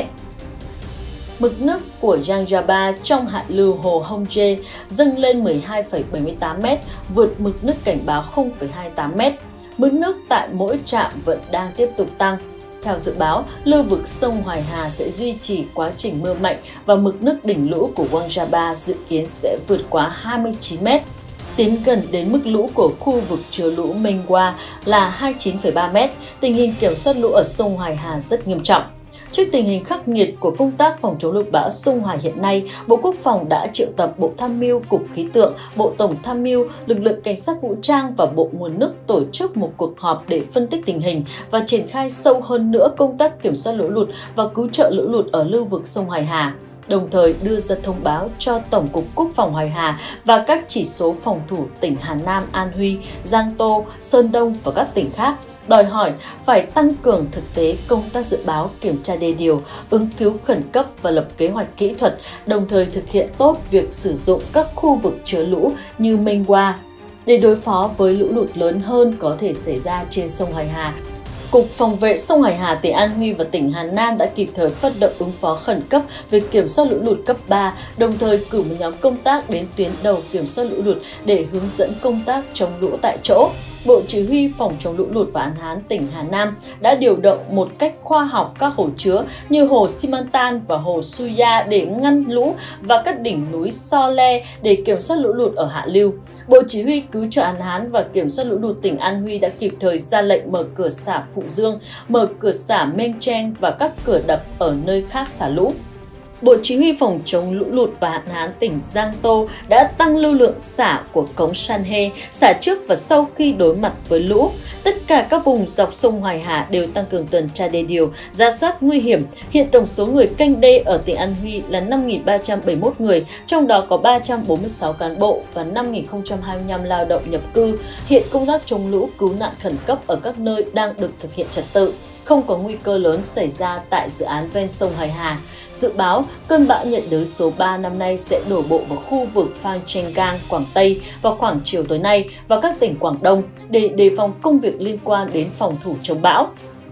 Mực nước của Yangjaba trong hạ lưu hồ Hongje dâng lên 12,78m, vượt mực nước cảnh báo 0,28m. Mực nước tại mỗi trạm vẫn đang tiếp tục tăng. Theo dự báo, lưu vực sông Hoài Hà sẽ duy trì quá trình mưa mạnh và mực nước đỉnh lũ của Wangjaba dự kiến sẽ vượt quá 29m, tiến gần đến mức lũ của khu vực chứa lũ Mengwa là 29,3m. Tình hình kiểm soát lũ ở sông Hoài Hà rất nghiêm trọng. Trước tình hình khắc nghiệt của công tác phòng chống lụt bão sông Hoài hiện nay, Bộ Quốc phòng đã triệu tập Bộ Tham mưu, Cục Khí tượng, Bộ Tổng Tham mưu, lực lượng cảnh sát vũ trang và Bộ Nguồn nước tổ chức một cuộc họp để phân tích tình hình và triển khai sâu hơn nữa công tác kiểm soát lũ lụt và cứu trợ lũ lụt ở lưu vực sông Hoài Hà, đồng thời đưa ra thông báo cho Tổng cục Quốc phòng Hoài Hà và các chỉ số phòng thủ tỉnh Hà Nam, An Huy, Giang Tô, Sơn Đông và các tỉnh khác, đòi hỏi phải tăng cường thực tế công tác dự báo, kiểm tra đê điều, ứng cứu khẩn cấp và lập kế hoạch kỹ thuật, đồng thời thực hiện tốt việc sử dụng các khu vực chứa lũ như Mengwa để đối phó với lũ lụt lớn hơn có thể xảy ra trên sông Hoài Hà. Cục Phòng vệ sông Hoài Hà, tỉnh An Huy và tỉnh Hà Nam đã kịp thời phát động ứng phó khẩn cấp về kiểm soát lũ lụt cấp 3, đồng thời cử một nhóm công tác đến tuyến đầu kiểm soát lũ lụt để hướng dẫn công tác chống lũ tại chỗ. Bộ Chỉ huy Phòng chống lũ lụt và hạn hán tỉnh Hà Nam đã điều động một cách khoa học các hồ chứa như hồ Simantan và hồ Suya để ngăn lũ và các đỉnh núi So Le để kiểm soát lũ lụt ở hạ lưu. Bộ Chỉ huy Cứu trợ hạn hán và Kiểm soát lũ lụt tỉnh An Huy đã kịp thời ra lệnh mở cửa xả Phụ Dương, mở cửa xả Meng Cheng và các cửa đập ở nơi khác xả lũ. Bộ Chỉ huy Phòng chống lũ lụt và hạn hán tỉnh Giang Tô đã tăng lưu lượng xả của cống San He, xả trước và sau khi đối mặt với lũ. Tất cả các vùng dọc sông Hoài Hà đều tăng cường tuần tra đê điều, rà soát nguy hiểm. Hiện tổng số người canh đê ở tỉnh An Huy là 5.371 người, trong đó có 346 cán bộ và 5.025 lao động nhập cư. Hiện công tác chống lũ cứu nạn khẩn cấp ở các nơi đang được thực hiện trật tự, không có nguy cơ lớn xảy ra tại dự án ven sông Hoài Hà. Dự báo, cơn bão nhiệt đới số 3 năm nay sẽ đổ bộ vào khu vực Phan Cheng Gang, Quảng Tây vào khoảng chiều tối nay và các tỉnh Quảng Đông để đề phòng công việc liên quan đến phòng thủ chống bão.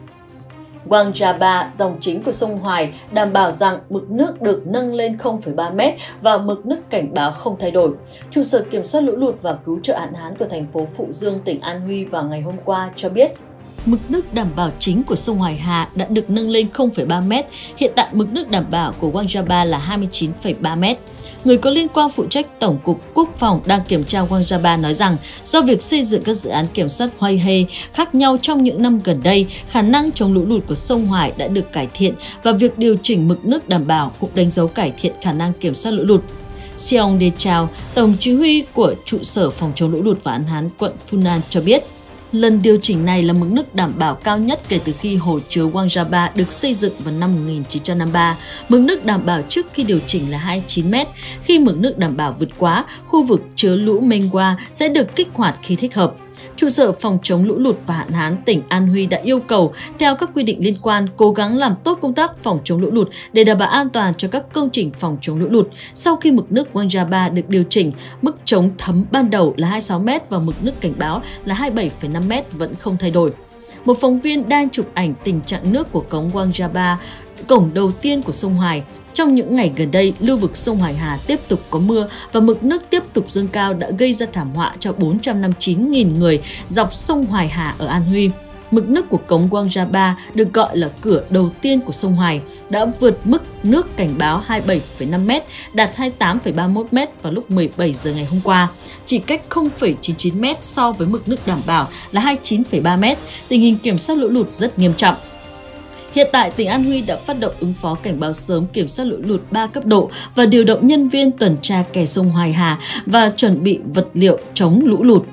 Wangjaba, dòng chính của sông Hoài, đảm bảo rằng mực nước được nâng lên 0,3 m và mực nước cảnh báo không thay đổi. Trụ sở Kiểm soát lũ lụt và Cứu trợ hạn hán của thành phố Phụ Dương, tỉnh An Huy vào ngày hôm qua cho biết, mực nước đảm bảo chính của sông Hoài Hà đã được nâng lên 0,3 m. Hiện tại mực nước đảm bảo của Wangjaba là 29,3 m. Người có liên quan phụ trách Tổng cục Quốc phòng đang kiểm tra Wangjaba nói rằng do việc xây dựng các dự án kiểm soát Hoài He khác nhau trong những năm gần đây, khả năng chống lũ lụt của sông Hoài đã được cải thiện và việc điều chỉnh mực nước đảm bảo cũng đánh dấu cải thiện khả năng kiểm soát lũ lụt. Seong De Chao, Tổng chỉ huy của trụ sở phòng chống lũ lụt và hạn hán quận Funan cho biết, lần điều chỉnh này là mực nước đảm bảo cao nhất kể từ khi hồ chứa Wangjaba được xây dựng vào năm 1953. Mực nước đảm bảo trước khi điều chỉnh là 29 m. Khi mực nước đảm bảo vượt quá, khu vực chứa lũ Mengwa sẽ được kích hoạt khi thích hợp. Trụ sở Phòng chống lũ lụt và hạn hán tỉnh An Huy đã yêu cầu, theo các quy định liên quan, cố gắng làm tốt công tác phòng chống lũ lụt để đảm bảo an toàn cho các công trình phòng chống lũ lụt. Sau khi mực nước Wangjaba được điều chỉnh, mức chống thấm ban đầu là 26 m và mực nước cảnh báo là 27,5 m vẫn không thay đổi. Một phóng viên đang chụp ảnh tình trạng nước của cống Wangjaba, cổng đầu tiên của sông Hoài. Trong những ngày gần đây, lưu vực sông Hoài Hà tiếp tục có mưa và mực nước tiếp tục dâng cao đã gây ra thảm họa cho 459.000 người dọc sông Hoài Hà ở An Huy. Mực nước của cống Wangjaba được gọi là cửa đầu tiên của sông Hoài đã vượt mức nước cảnh báo 27,5 m, đạt 28,31 m vào lúc 17 giờ ngày hôm qua, chỉ cách 0,99 m so với mực nước đảm bảo là 29,3 m. Tình hình kiểm soát lũ lụt rất nghiêm trọng. Hiện tại, tỉnh An Huy đã phát động ứng phó cảnh báo sớm kiểm soát lũ lụt 3 cấp độ và điều động nhân viên tuần tra kè sông Hoài Hà và chuẩn bị vật liệu chống lũ lụt.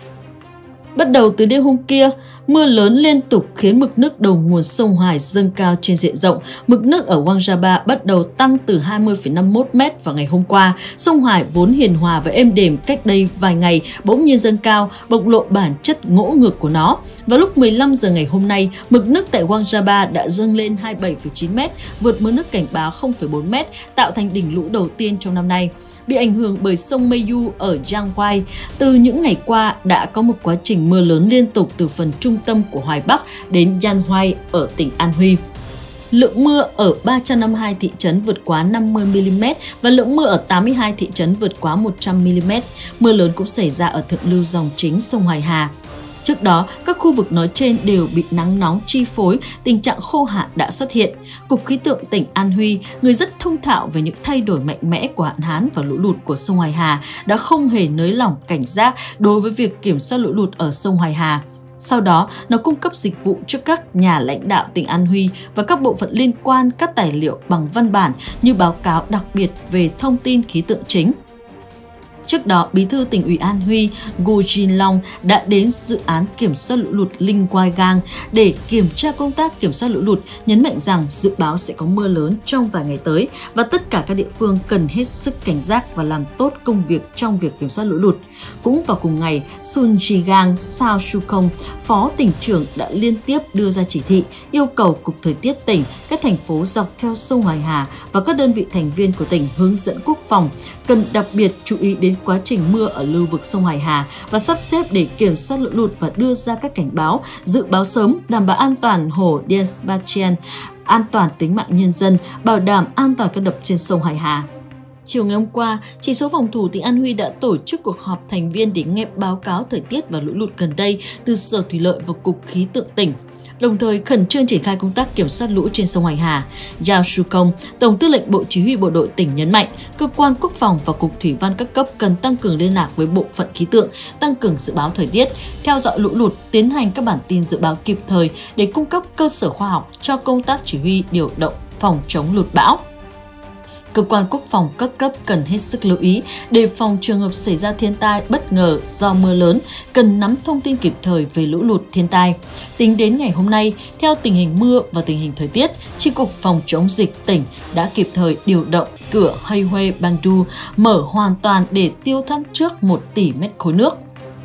Bắt đầu từ đêm hôm kia, mưa lớn liên tục khiến mực nước đầu nguồn sông Hoài dâng cao trên diện rộng. Mực nước ở Wangjaba bắt đầu tăng từ 20,51 m vào ngày hôm qua. Sông Hoài vốn hiền hòa và êm đềm cách đây vài ngày bỗng nhiên dâng cao, bộc lộ bản chất ngỗ ngược của nó. Vào lúc 15 giờ ngày hôm nay, mực nước tại Wangjaba đã dâng lên 27,9 m, vượt mực nước cảnh báo 0,4 m, tạo thành đỉnh lũ đầu tiên trong năm nay. Bị ảnh hưởng bởi sông Meyu ở Giang Hoai, từ những ngày qua đã có một quá trình mưa lớn liên tục từ phần trung tâm của Hoài Bắc đến Yan Hoai ở tỉnh An Huy. Lượng mưa ở 352 thị trấn vượt quá 50 mm và lượng mưa ở 82 thị trấn vượt quá 100 mm. Mưa lớn cũng xảy ra ở thượng lưu dòng chính sông Hoài Hà. Trước đó, các khu vực nói trên đều bị nắng nóng chi phối, tình trạng khô hạn đã xuất hiện. Cục Khí tượng tỉnh An Huy, người rất thông thạo về những thay đổi mạnh mẽ của hạn hán và lũ lụt của sông Hoài Hà, đã không hề nới lỏng cảnh giác đối với việc kiểm soát lũ lụt ở sông Hoài Hà. Sau đó, nó cung cấp dịch vụ cho các nhà lãnh đạo tỉnh An Huy và các bộ phận liên quan các tài liệu bằng văn bản như báo cáo đặc biệt về thông tin khí tượng chính. Trước đó, Bí thư tỉnh ủy An Huy Go Jin Long đã đến dự án kiểm soát lũ lụt Linh Quai Gang để kiểm tra công tác kiểm soát lũ lụt, nhấn mạnh rằng dự báo sẽ có mưa lớn trong vài ngày tới và tất cả các địa phương cần hết sức cảnh giác và làm tốt công việc trong việc kiểm soát lũ lụt. Cũng vào cùng ngày, Sun Jigang Sao Shukong, Phó tỉnh trưởng đã liên tiếp đưa ra chỉ thị yêu cầu Cục Thời tiết tỉnh, các thành phố dọc theo sông Hoài Hà và các đơn vị thành viên của tỉnh hướng dẫn quốc phòng cần đặc biệt chú ý đến quá trình mưa ở lưu vực sông Hoài Hà và sắp xếp để kiểm soát lũ lụt và đưa ra các cảnh báo, dự báo sớm, đảm bảo an toàn hồ Diespatchen, an toàn tính mạng nhân dân, bảo đảm an toàn các đập trên sông Hoài Hà. Chiều ngày hôm qua, chỉ số phòng thủ tỉnh An Huy đã tổ chức cuộc họp thành viên để nghe báo cáo thời tiết và lũ lụt gần đây từ Sở Thủy lợi và Cục Khí tượng tỉnh, đồng thời khẩn trương triển khai công tác kiểm soát lũ trên sông Hoài Hà. Yao Shu Kong, Tổng tư lệnh Bộ Chỉ huy Bộ đội tỉnh nhấn mạnh, cơ quan quốc phòng và Cục Thủy văn các cấp cần tăng cường liên lạc với Bộ phận khí tượng, tăng cường dự báo thời tiết, theo dõi lũ lụt, tiến hành các bản tin dự báo kịp thời để cung cấp cơ sở khoa học cho công tác chỉ huy điều động phòng chống lụt bão. Cơ quan quốc phòng các cấp cần hết sức lưu ý, đề phòng trường hợp xảy ra thiên tai bất ngờ do mưa lớn, cần nắm thông tin kịp thời về lũ lụt thiên tai. Tính đến ngày hôm nay, theo tình hình mưa và tình hình thời tiết, Chi cục Phòng chống dịch tỉnh đã kịp thời điều động cửa Hay Huê Bang Du mở hoàn toàn để tiêu thoát trước 1 tỷ mét khối nước,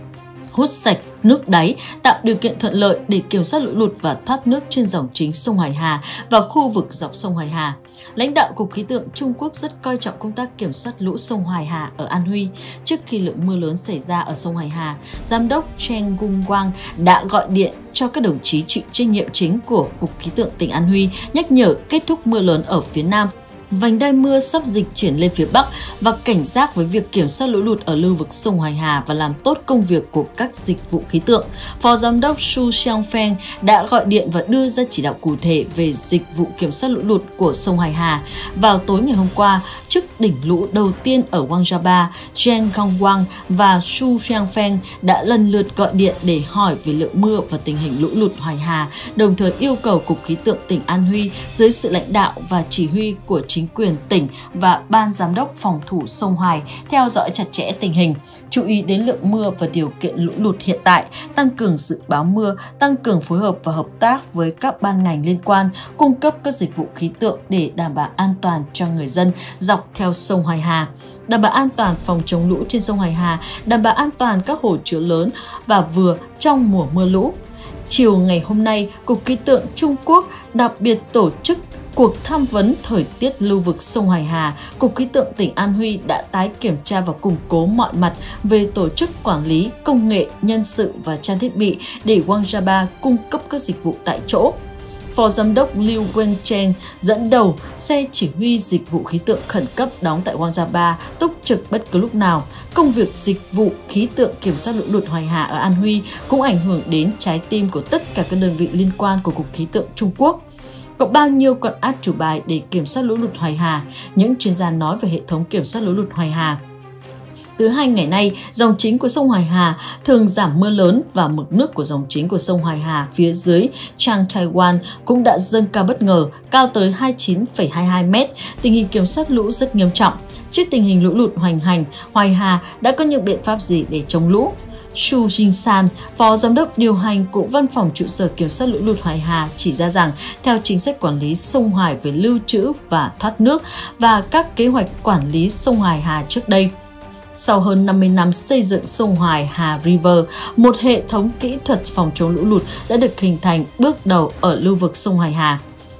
hút sạch nước đáy, tạo điều kiện thuận lợi để kiểm soát lũ lụt và thoát nước trên dòng chính sông Hoài Hà và khu vực dọc sông Hoài Hà. Lãnh đạo Cục Khí tượng Trung Quốc rất coi trọng công tác kiểm soát lũ sông Hoài Hà ở An Huy. Trước khi lượng mưa lớn xảy ra ở sông Hoài Hà, Giám đốc Cheng Gung Wang đã gọi điện cho các đồng chí chịu trách nhiệm chính của Cục Khí tượng tỉnh An Huy nhắc nhở kết thúc mưa lớn ở phía Nam, vành đai mưa sắp dịch chuyển lên phía Bắc và cảnh giác với việc kiểm soát lũ lụt ở lưu vực sông Hoài Hà và làm tốt công việc của các dịch vụ khí tượng. Phó Giám đốc Su Xiangfeng đã gọi điện và đưa ra chỉ đạo cụ thể về dịch vụ kiểm soát lũ lụt của sông Hoài Hà. Vào tối ngày hôm qua, trước đỉnh lũ đầu tiên ở Wangjaba, Zheng Gongwang và Su Xiangfeng đã lần lượt gọi điện để hỏi về lượng mưa và tình hình lũ lụt Hoài Hà, đồng thời yêu cầu Cục Khí tượng tỉnh An Huy dưới sự lãnh đạo và chỉ huy của chính quyền tỉnh và Ban Giám đốc Phòng thủ sông Hoài theo dõi chặt chẽ tình hình, chú ý đến lượng mưa và điều kiện lũ lụt hiện tại, tăng cường dự báo mưa, tăng cường phối hợp và hợp tác với các ban ngành liên quan, cung cấp các dịch vụ khí tượng để đảm bảo an toàn cho người dân dọc theo sông Hoài Hà, đảm bảo an toàn phòng chống lũ trên sông Hoài Hà, đảm bảo an toàn các hồ chứa lớn và vừa trong mùa mưa lũ. Chiều ngày hôm nay, Cục Khí tượng Trung Quốc đặc biệt tổ chức cuộc tham vấn thời tiết lưu vực sông Hoài Hà. Cục Khí tượng tỉnh An Huy đã tái kiểm tra và củng cố mọi mặt về tổ chức quản lý, công nghệ, nhân sự và trang thiết bị để Wangjaba cung cấp các dịch vụ tại chỗ. Phó Giám đốc Liu Wencheng dẫn đầu xe chỉ huy dịch vụ khí tượng khẩn cấp đóng tại Wangjaba túc trực bất cứ lúc nào. Công việc dịch vụ khí tượng kiểm soát lũ lụt Hoài Hà ở An Huy cũng ảnh hưởng đến trái tim của tất cả các đơn vị liên quan của Cục Khí tượng Trung Quốc. Có bao nhiêu con át chủ bài để kiểm soát lũ lụt Hoài Hà? Những chuyên gia nói về hệ thống kiểm soát lũ lụt Hoài Hà. Từ 2 ngày nay, dòng chính của sông Hoài Hà thường giảm mưa lớn và mực nước của dòng chính của sông Hoài Hà phía dưới Trang Taiwan cũng đã dâng cao bất ngờ, cao tới 29,22 m. Tình hình kiểm soát lũ rất nghiêm trọng. Trước tình hình lũ lụt hoành hành, Hoài Hà đã có những biện pháp gì để chống lũ? Su Jingsan, Phó Giám đốc điều hành của Văn phòng trụ sở kiểm soát lũ lụt Hoài Hà chỉ ra rằng theo chính sách quản lý sông Hoài về lưu trữ và thoát nước và các kế hoạch quản lý sông Hoài Hà trước đây, sau hơn 50 năm xây dựng sông Hoài Hà River, một hệ thống kỹ thuật phòng chống lũ lụt đã được hình thành bước đầu ở lưu vực sông Hoài Hà.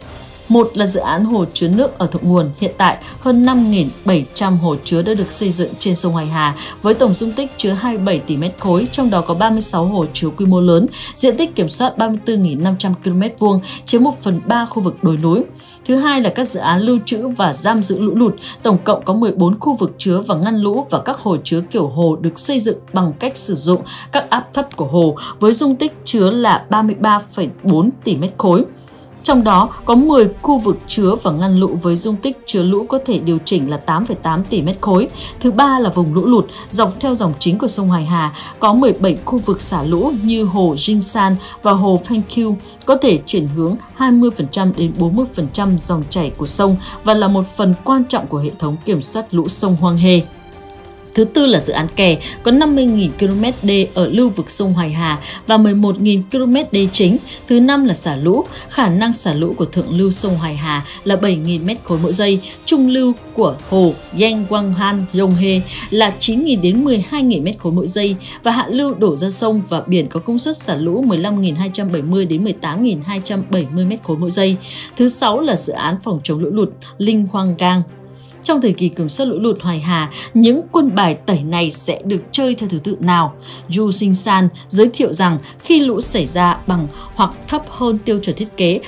Một là dự án hồ chứa nước ở thượng nguồn. Hiện tại, hơn 5.700 hồ chứa đã được xây dựng trên sông Hoài Hà với tổng dung tích chứa 27 tỷ mét khối, trong đó có 36 hồ chứa quy mô lớn, diện tích kiểm soát 34.500 km2, chiếm 1/3 khu vực đồi núi. Thứ hai là các dự án lưu trữ và giam giữ lũ lụt, tổng cộng có 14 khu vực chứa và ngăn lũ và các hồ chứa kiểu hồ được xây dựng bằng cách sử dụng các áp thấp của hồ với dung tích chứa là 33,4 tỷ mét khối. Trong đó có 10 khu vực chứa và ngăn lũ với dung tích chứa lũ có thể điều chỉnh là 8,8 tỷ mét khối. Thứ ba là vùng lũ lụt dọc theo dòng chính của sông Hoài Hà, có 17 khu vực xả lũ như hồ Jingsan và hồ Phankiu có thể chuyển hướng 20% đến 40% dòng chảy của sông và là một phần quan trọng của hệ thống kiểm soát lũ sông Hoang He. Thứ tư là dự án kè, có 50.000 km đê ở lưu vực sông Hoài Hà và 11.000 km đê chính. Thứ năm là xả lũ, khả năng xả lũ của thượng lưu sông Hoài Hà là 7.000 m khối mỗi giây, trung lưu của hồ Yang Wanghan Yonghe là 9.000 đến 12.000 m khối mỗi giây và hạ lưu đổ ra sông và biển có công suất xả lũ 15.270 đến 18.270 m khối mỗi giây. Thứ sáu là dự án phòng chống lũ lụt Linh Hoang Gang. Trong thời kỳ kiểm soát lũ lụt Hoài Hà, những quân bài tẩy này sẽ được chơi theo thứ tự nào? Yu Jingsan giới thiệu rằng khi lũ xảy ra bằng hoặc thấp hơn tiêu chuẩn thiết kế,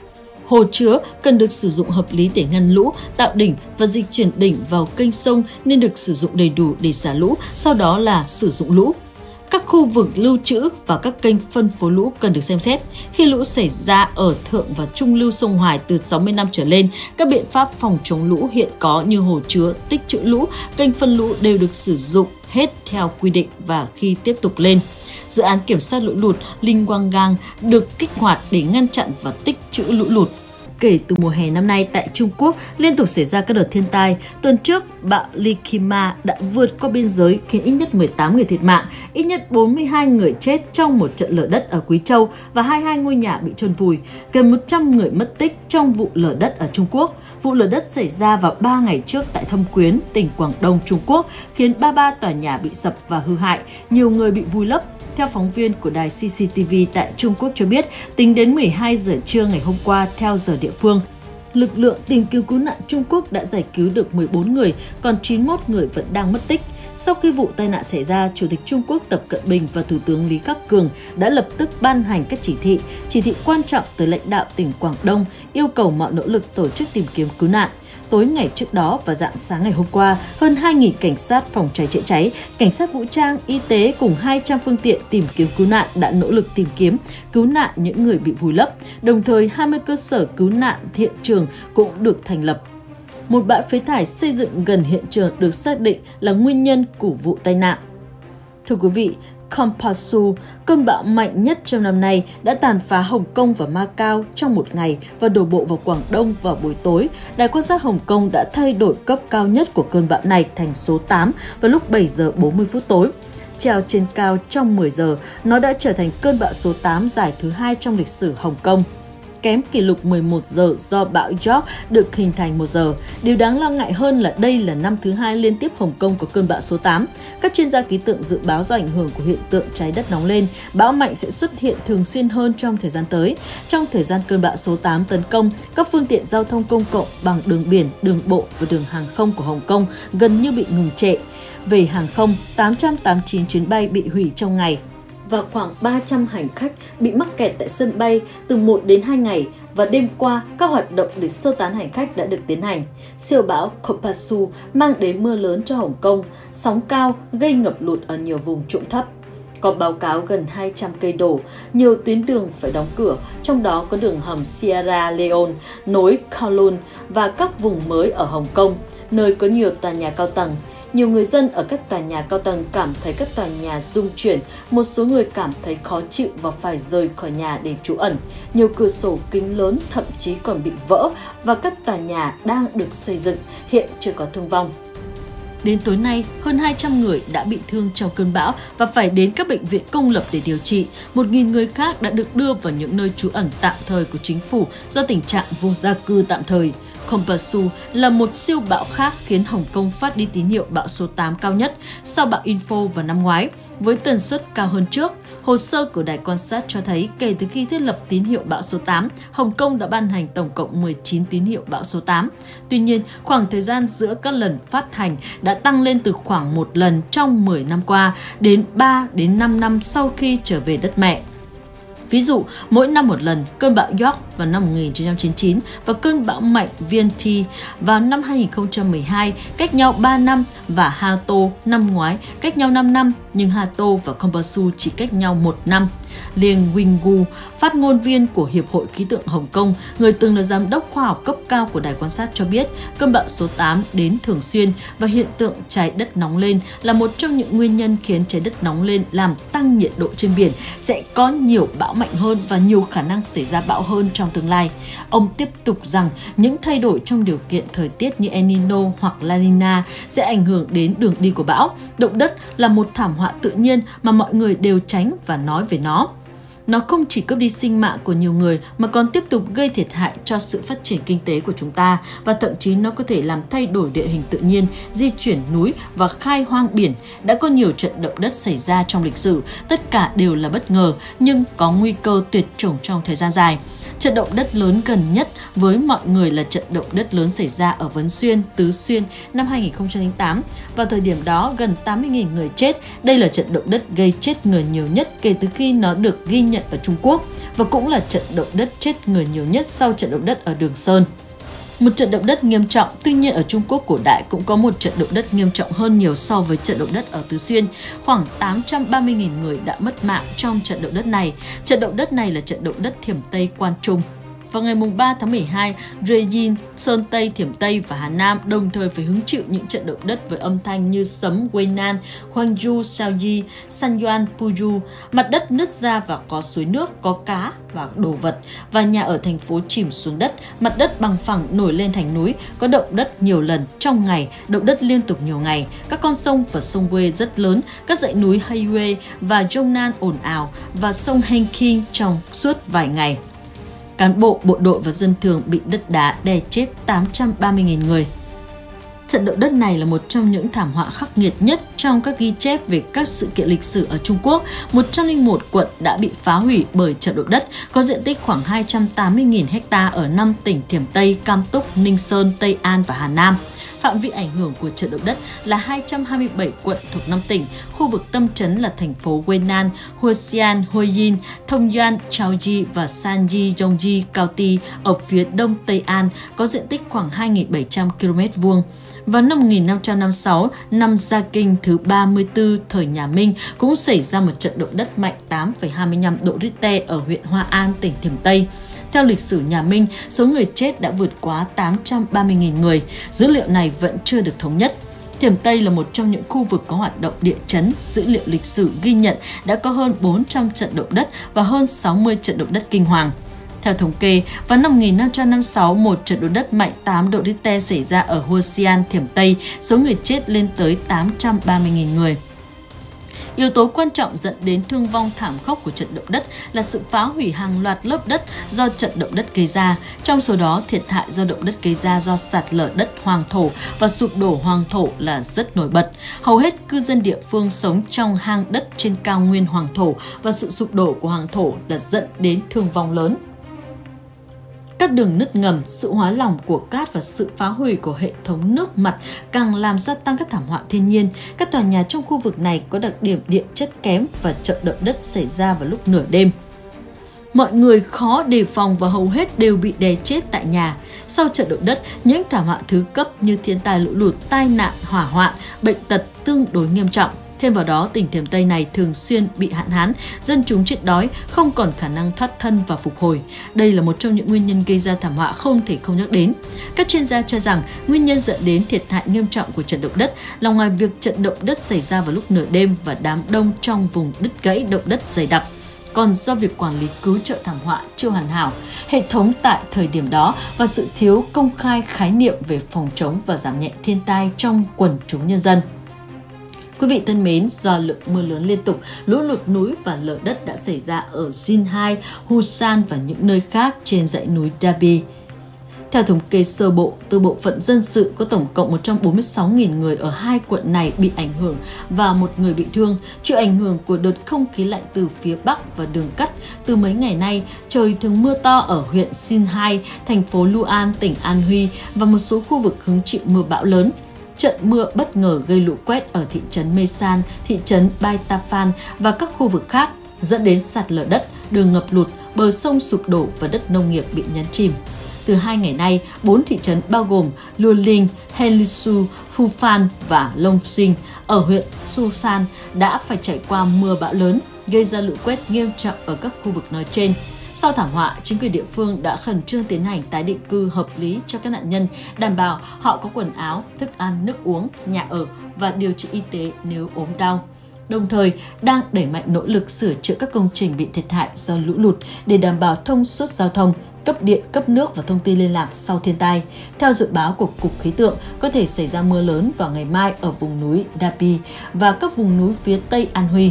Hồ chứa cần được sử dụng hợp lý để ngăn lũ, tạo đỉnh và dịch chuyển đỉnh vào kênh sông nên được sử dụng đầy đủ để xả lũ, sau đó là sử dụng lũ. Các khu vực lưu trữ và các kênh phân phối lũ cần được xem xét. Khi lũ xảy ra ở thượng và trung lưu sông Hoài từ 60 năm trở lên, các biện pháp phòng chống lũ hiện có như hồ chứa, tích trữ lũ, kênh phân lũ đều được sử dụng hết theo quy định và khi tiếp tục lên. Dự án kiểm soát lũ lụt Linh Quang Gang được kích hoạt để ngăn chặn và tích trữ lũ lụt. Kể từ mùa hè năm nay tại Trung Quốc liên tục xảy ra các đợt thiên tai. Tuần trước, bão Likima đã vượt qua biên giới khiến ít nhất 18 người thiệt mạng, ít nhất 42 người chết trong một trận lở đất ở Quý Châu và 22 ngôi nhà bị chôn vùi. Gần 100 người mất tích trong vụ lở đất ở Trung Quốc. Vụ lở đất xảy ra vào 3 ngày trước tại Thâm Quyến, tỉnh Quảng Đông, Trung Quốc, khiến 33 tòa nhà bị sập và hư hại, nhiều người bị vùi lấp. Theo phóng viên của đài CCTV tại Trung Quốc cho biết, tính đến 12 giờ trưa ngày hôm qua theo giờ địa phương, lực lượng tìm kiếm cứu nạn Trung Quốc đã giải cứu được 14 người, còn 91 người vẫn đang mất tích. Sau khi vụ tai nạn xảy ra, Chủ tịch Trung Quốc Tập Cận Bình và Thủ tướng Lý Khắc Cường đã lập tức ban hành các chỉ thị quan trọng tới lãnh đạo tỉnh Quảng Đông, yêu cầu mọi nỗ lực tổ chức tìm kiếm cứu nạn. Tối ngày trước đó và rạng sáng ngày hôm qua, hơn 2.000 cảnh sát phòng cháy chữa cháy, cảnh sát vũ trang, y tế cùng 200 phương tiện tìm kiếm cứu nạn đã nỗ lực tìm kiếm, cứu nạn những người bị vùi lấp. Đồng thời, 20 cơ sở cứu nạn hiện trường cũng được thành lập. Một bãi phế thải xây dựng gần hiện trường được xác định là nguyên nhân của vụ tai nạn. Thưa quý vị, Kompasu, cơn bão mạnh nhất trong năm nay, đã tàn phá Hồng Kông và Macau trong một ngày và đổ bộ vào Quảng Đông vào buổi tối. Đài quan sát Hồng Kông đã thay đổi cấp cao nhất của cơn bão này thành số 8 vào lúc 7 giờ 40 phút tối. Treo trên cao trong 10 giờ, nó đã trở thành cơn bão số 8 dài thứ 2 trong lịch sử Hồng Kông, kém kỷ lục 11 giờ do bão George được hình thành 1 giờ. Điều đáng lo ngại hơn là đây là năm thứ 2 liên tiếp Hồng Kông có cơn bão số 8. Các chuyên gia khí tượng dự báo do ảnh hưởng của hiện tượng trái đất nóng lên, bão mạnh sẽ xuất hiện thường xuyên hơn trong thời gian tới. Trong thời gian cơn bão số 8 tấn công, các phương tiện giao thông công cộng bằng đường biển, đường bộ và đường hàng không của Hồng Kông gần như bị ngừng trệ. Về hàng không, 889 chuyến bay bị hủy trong ngày và khoảng 300 hành khách bị mắc kẹt tại sân bay từ 1 đến 2 ngày, và đêm qua các hoạt động để sơ tán hành khách đã được tiến hành. Siêu bão Kompasu mang đến mưa lớn cho Hồng Kông, sóng cao gây ngập lụt ở nhiều vùng trũng thấp. Có báo cáo gần 200 cây đổ, nhiều tuyến đường phải đóng cửa, trong đó có đường hầm Sierra Leone nối Kowloon và các vùng mới ở Hồng Kông, nơi có nhiều tòa nhà cao tầng. Nhiều người dân ở các tòa nhà cao tầng cảm thấy các tòa nhà rung chuyển, một số người cảm thấy khó chịu và phải rời khỏi nhà để trú ẩn. Nhiều cửa sổ kính lớn thậm chí còn bị vỡ và các tòa nhà đang được xây dựng, hiện chưa có thương vong. Đến tối nay, hơn 200 người đã bị thương trong cơn bão và phải đến các bệnh viện công lập để điều trị. 1.000 người khác đã được đưa vào những nơi trú ẩn tạm thời của chính phủ do tình trạng vô gia cư tạm thời. Kompasu là một siêu bão khác khiến Hồng Kông phát đi tín hiệu bão số 8 cao nhất sau bão Info vào năm ngoái, với tần suất cao hơn trước. Hồ sơ của đài quan sát cho thấy kể từ khi thiết lập tín hiệu bão số 8, Hồng Kông đã ban hành tổng cộng 19 tín hiệu bão số 8. Tuy nhiên, khoảng thời gian giữa các lần phát hành đã tăng lên từ khoảng 1 lần trong 10 năm qua đến 3 đến 5 năm sau khi trở về đất mẹ. Ví dụ, mỗi năm một lần, cơn bão York vào năm 1999 và cơn bão mạnh Vienti vào năm 2012 cách nhau 3 năm và Hato năm ngoái cách nhau 5 năm, nhưng Hato và Kompasu chỉ cách nhau 1 năm. Liang Winggu, phát ngôn viên của Hiệp hội Khí tượng Hồng Kông, người từng là giám đốc khoa học cấp cao của đài quan sát cho biết, cơn bão số 8 đến thường xuyên và hiện tượng trái đất nóng lên là một trong những nguyên nhân khiến trái đất nóng lên làm tăng nhiệt độ trên biển, sẽ có nhiều bão mạnh hơn và nhiều khả năng xảy ra bão hơn trong tương lai. Ông tiếp tục rằng những thay đổi trong điều kiện thời tiết như El Nino hoặc La Nina sẽ ảnh hưởng đến đường đi của bão. Động đất là một thảm họa tự nhiên mà mọi người đều tránh và nói về nó. Nó không chỉ cướp đi sinh mạng của nhiều người mà còn tiếp tục gây thiệt hại cho sự phát triển kinh tế của chúng ta, và thậm chí nó có thể làm thay đổi địa hình tự nhiên, di chuyển núi và khai hoang biển. Đã có nhiều trận động đất xảy ra trong lịch sử, tất cả đều là bất ngờ nhưng có nguy cơ tuyệt chủng trong thời gian dài. Trận động đất lớn gần nhất với mọi người là trận động đất lớn xảy ra ở Vấn Xuyên, Tứ Xuyên năm 2008. Vào thời điểm đó, gần 80.000 người chết. Đây là trận động đất gây chết người nhiều nhất kể từ khi nó được ghi nhận ở Trung Quốc và cũng là trận động đất chết người nhiều nhất sau trận động đất ở Đường Sơn. Một trận động đất nghiêm trọng, tuy nhiên ở Trung Quốc cổ đại cũng có một trận động đất nghiêm trọng hơn nhiều so với trận động đất ở Tứ Xuyên. Khoảng 830.000 người đã mất mạng trong trận động đất này. Trận động đất này là trận động đất Thiểm Tây Quan Trung. Vào ngày 3 tháng 12, Regin, Sơn Tây, Thiểm Tây và Hà Nam đồng thời phải hứng chịu những trận động đất với âm thanh như sấm Guinan, Gwangju, Shaoji, Sanyuan, Puju. Mặt đất nứt ra và có suối nước, có cá và đồ vật. Và nhà ở thành phố chìm xuống đất, mặt đất bằng phẳng nổi lên thành núi, có động đất nhiều lần trong ngày, động đất liên tục nhiều ngày. Các con sông và sông Wei rất lớn, các dãy núi Haiyue và Yongnan ồn ào và sông Henqing trong suốt vài ngày. Cán bộ, bộ đội và dân thường bị đất đá đè chết 830.000 người. Trận động đất này là một trong những thảm họa khắc nghiệt nhất trong các ghi chép về các sự kiện lịch sử ở Trung Quốc. 101 quận đã bị phá hủy bởi trận động đất, có diện tích khoảng 280.000 ha ở 5 tỉnh Thiểm Tây, Cam Túc, Ninh Sơn, Tây An và Hà Nam. Phạm vi ảnh hưởng của trận động đất là 227 quận thuộc 5 tỉnh. Khu vực tâm trấn là thành phố Guinan, Huxian, Huiyin, Tongyan, Chaoji và Sanji Zhongji County ở phía đông Tây An, có diện tích khoảng 2.700 km². Vào năm 1556, năm Gia Kinh thứ 34 thời nhà Minh cũng xảy ra một trận động đất mạnh 8,25 độ Richter ở huyện Hoa An, tỉnh Thiểm Tây. Theo lịch sử nhà Minh, số người chết đã vượt quá 830.000 người. Dữ liệu này vẫn chưa được thống nhất. Thiểm Tây là một trong những khu vực có hoạt động địa chấn. Dữ liệu lịch sử ghi nhận đã có hơn 400 trận động đất và hơn 60 trận động đất kinh hoàng. Theo thống kê, vào năm 1556, một trận động đất mạnh 8 độ Richter xảy ra ở Huxian, Thiểm Tây, số người chết lên tới 830.000 người. Yếu tố quan trọng dẫn đến thương vong thảm khốc của trận động đất là sự phá hủy hàng loạt lớp đất do trận động đất gây ra. Trong số đó, thiệt hại do động đất gây ra do sạt lở đất hoàng thổ và sụp đổ hoàng thổ là rất nổi bật. Hầu hết cư dân địa phương sống trong hang đất trên cao nguyên hoàng thổ và sự sụp đổ của hoàng thổ là dẫn đến thương vong lớn. Các đường nứt ngầm, sự hóa lỏng của cát và sự phá hủy của hệ thống nước mặt càng làm gia tăng các thảm họa thiên nhiên. Các tòa nhà trong khu vực này có đặc điểm địa chất kém và trận động đất xảy ra vào lúc nửa đêm. Mọi người khó đề phòng và hầu hết đều bị đè chết tại nhà. Sau trận động đất, những thảm họa thứ cấp như thiên tai lũ lụt, tai nạn, hỏa hoạn, bệnh tật tương đối nghiêm trọng. Thêm vào đó, tỉnh Thiểm Tây này thường xuyên bị hạn hán, dân chúng chết đói, không còn khả năng thoát thân và phục hồi. Đây là một trong những nguyên nhân gây ra thảm họa không thể không nhắc đến. Các chuyên gia cho rằng nguyên nhân dẫn đến thiệt hại nghiêm trọng của trận động đất là ngoài việc trận động đất xảy ra vào lúc nửa đêm và đám đông trong vùng đứt gãy động đất dày đặc, còn do việc quản lý cứu trợ thảm họa chưa hoàn hảo, hệ thống tại thời điểm đó và sự thiếu công khai khái niệm về phòng chống và giảm nhẹ thiên tai trong quần chúng nhân dân. Quý vị thân mến, do lượng mưa lớn liên tục, lũ lụt núi và lở đất đã xảy ra ở Jinhai, Husan và những nơi khác trên dãy núi Dabi. Theo thống kê sơ bộ, từ bộ phận dân sự có tổng cộng 146.000 người ở hai quận này bị ảnh hưởng và một người bị thương. Chịu ảnh hưởng của đợt không khí lạnh từ phía Bắc và đường cắt, từ mấy ngày nay, trời thường mưa to ở huyện Jinhai, thành phố Luan, tỉnh An Huy và một số khu vực hứng chịu mưa bão lớn. Trận mưa bất ngờ gây lũ quét ở thị trấn Mesan, thị trấn Baitafan và các khu vực khác, dẫn đến sạt lở đất, đường ngập lụt, bờ sông sụp đổ và đất nông nghiệp bị nhấn chìm. Từ 2 ngày nay, 4 thị trấn bao gồm Luoling, Henlisu, Phufan và Longsing ở huyện Susan đã phải trải qua mưa bão lớn, gây ra lũ quét nghiêm trọng ở các khu vực nói trên. Sau thảm họa, chính quyền địa phương đã khẩn trương tiến hành tái định cư hợp lý cho các nạn nhân, đảm bảo họ có quần áo, thức ăn, nước uống, nhà ở và điều trị y tế nếu ốm đau. Đồng thời, đang đẩy mạnh nỗ lực sửa chữa các công trình bị thiệt hại do lũ lụt để đảm bảo thông suốt giao thông, cấp điện, cấp nước và thông tin liên lạc sau thiên tai. Theo dự báo của Cục Khí tượng, có thể xảy ra mưa lớn vào ngày mai ở vùng núi Dapi và các vùng núi phía Tây An Huy.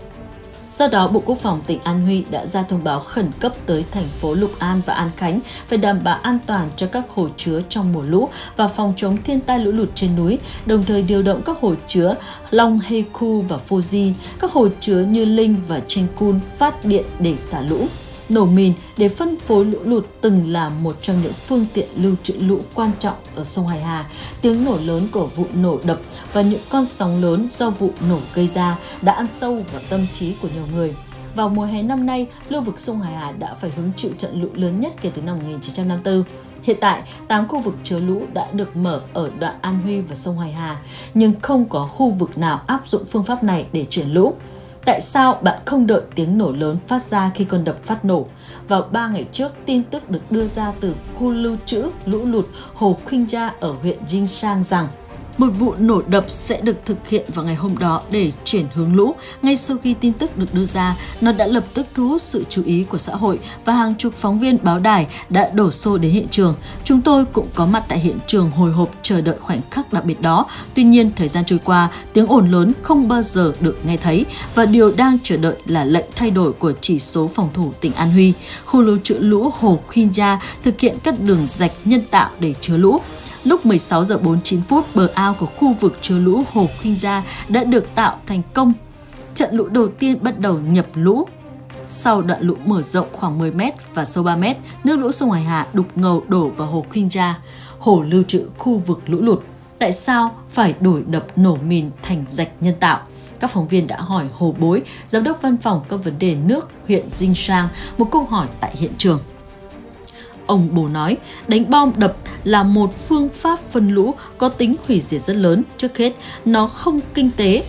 Do đó, Bộ Quốc phòng tỉnh An Huy đã ra thông báo khẩn cấp tới thành phố Lục An và An Khánh phải đảm bảo an toàn cho các hồ chứa trong mùa lũ và phòng chống thiên tai lũ lụt trên núi, đồng thời điều động các hồ chứa Long Heku và Fuji, các hồ chứa như Linh và Chenkun phát điện để xả lũ. Nổ mìn để phân phối lũ lụt từng là một trong những phương tiện lưu trữ lũ quan trọng ở sông Hải Hà. Tiếng nổ lớn của vụ nổ đập và những con sóng lớn do vụ nổ gây ra đã ăn sâu vào tâm trí của nhiều người. Vào mùa hè năm nay, lưu vực sông Hải Hà đã phải hứng chịu trận lũ lớn nhất kể từ năm 1954. Hiện tại, 8 khu vực chứa lũ đã được mở ở đoạn An Huy và sông Hải Hà, nhưng không có khu vực nào áp dụng phương pháp này để chuyển lũ. Tại sao bạn không đợi tiếng nổ lớn phát ra khi con đập phát nổ? Vào 3 ngày trước, tin tức được đưa ra từ khu lưu trữ lũ lụt Hồ Khuynh Gia ở huyện Jingshan rằng một vụ nổ đập sẽ được thực hiện vào ngày hôm đó để chuyển hướng lũ. Ngay sau khi tin tức được đưa ra, nó đã lập tức thu hút sự chú ý của xã hội và hàng chục phóng viên báo đài đã đổ xô đến hiện trường. Chúng tôi cũng có mặt tại hiện trường hồi hộp chờ đợi khoảnh khắc đặc biệt đó. Tuy nhiên, thời gian trôi qua, tiếng ồn lớn không bao giờ được nghe thấy và điều đang chờ đợi là lệnh thay đổi của chỉ số phòng thủ tỉnh An Huy. Khu lưu trữ lũ Hồ Khuynh Gia thực hiện các đường rạch nhân tạo để chứa lũ. Lúc 16 giờ 49 phút, bờ ao của khu vực chứa lũ Hồ Khuynh Gia đã được tạo thành công. Trận lũ đầu tiên bắt đầu nhập lũ. Sau đoạn lũ mở rộng khoảng 10 m và sâu 3 m, nước lũ sông Hải Hà đục ngầu đổ vào Hồ Khuynh Gia, hồ lưu trữ khu vực lũ lụt. Tại sao phải đổi đập nổ mìn thành rạch nhân tạo? Các phóng viên đã hỏi Hồ Bối, giám đốc văn phòng các vấn đề nước huyện Jingshan, một câu hỏi tại hiện trường. Ông Bố nói, đánh bom đập là một phương pháp phân lũ có tính hủy diệt rất lớn. Trước hết, nó không kinh tế.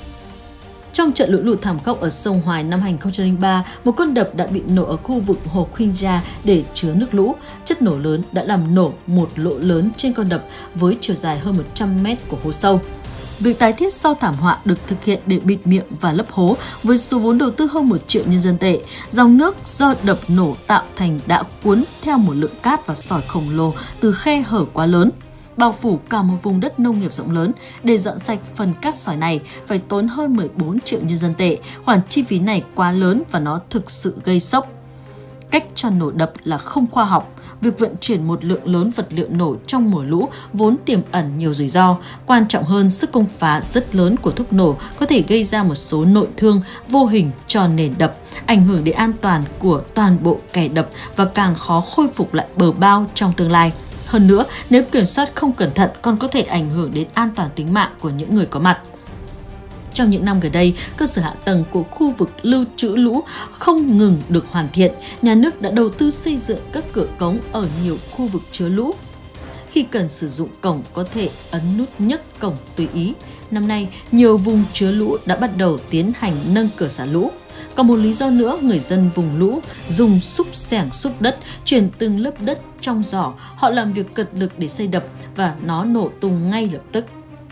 Trong trận lũ lụt thảm khốc ở sông Hoài năm 2003, một con đập đã bị nổ ở khu vực Hồ Khuynh Gia để chứa nước lũ. Chất nổ lớn đã làm nổ một lỗ lớn trên con đập với chiều dài hơn 100 m của hố sâu. Việc tái thiết sau thảm họa được thực hiện để bịt miệng và lấp hố với số vốn đầu tư hơn 1 triệu nhân dân tệ. Dòng nước do đập nổ tạo thành đã cuốn theo một lượng cát và sỏi khổng lồ từ khe hở quá lớn, bao phủ cả một vùng đất nông nghiệp rộng lớn. Để dọn sạch phần cát sỏi này phải tốn hơn 14 triệu nhân dân tệ. Khoản chi phí này quá lớn và nó thực sự gây sốc. Cách cho nổ đập là không khoa học. Việc vận chuyển một lượng lớn vật liệu nổ trong mùa lũ vốn tiềm ẩn nhiều rủi ro. Quan trọng hơn, sức công phá rất lớn của thuốc nổ có thể gây ra một số nội thương vô hình cho nền đập, ảnh hưởng đến an toàn của toàn bộ kè đập và càng khó khôi phục lại bờ bao trong tương lai. Hơn nữa, nếu kiểm soát không cẩn thận còn có thể ảnh hưởng đến an toàn tính mạng của những người có mặt. Trong những năm gần đây, cơ sở hạ tầng của khu vực lưu trữ lũ không ngừng được hoàn thiện. Nhà nước đã đầu tư xây dựng các cửa cống ở nhiều khu vực chứa lũ. Khi cần sử dụng cổng có thể ấn nút nhấc cổng tùy ý. Năm nay, nhiều vùng chứa lũ đã bắt đầu tiến hành nâng cửa xả lũ. Còn một lý do nữa, người dân vùng lũ dùng xúc xẻng xúc đất, chuyển từng lớp đất trong giỏ. Họ làm việc cật lực để xây đập và nó nổ tung ngay lập tức.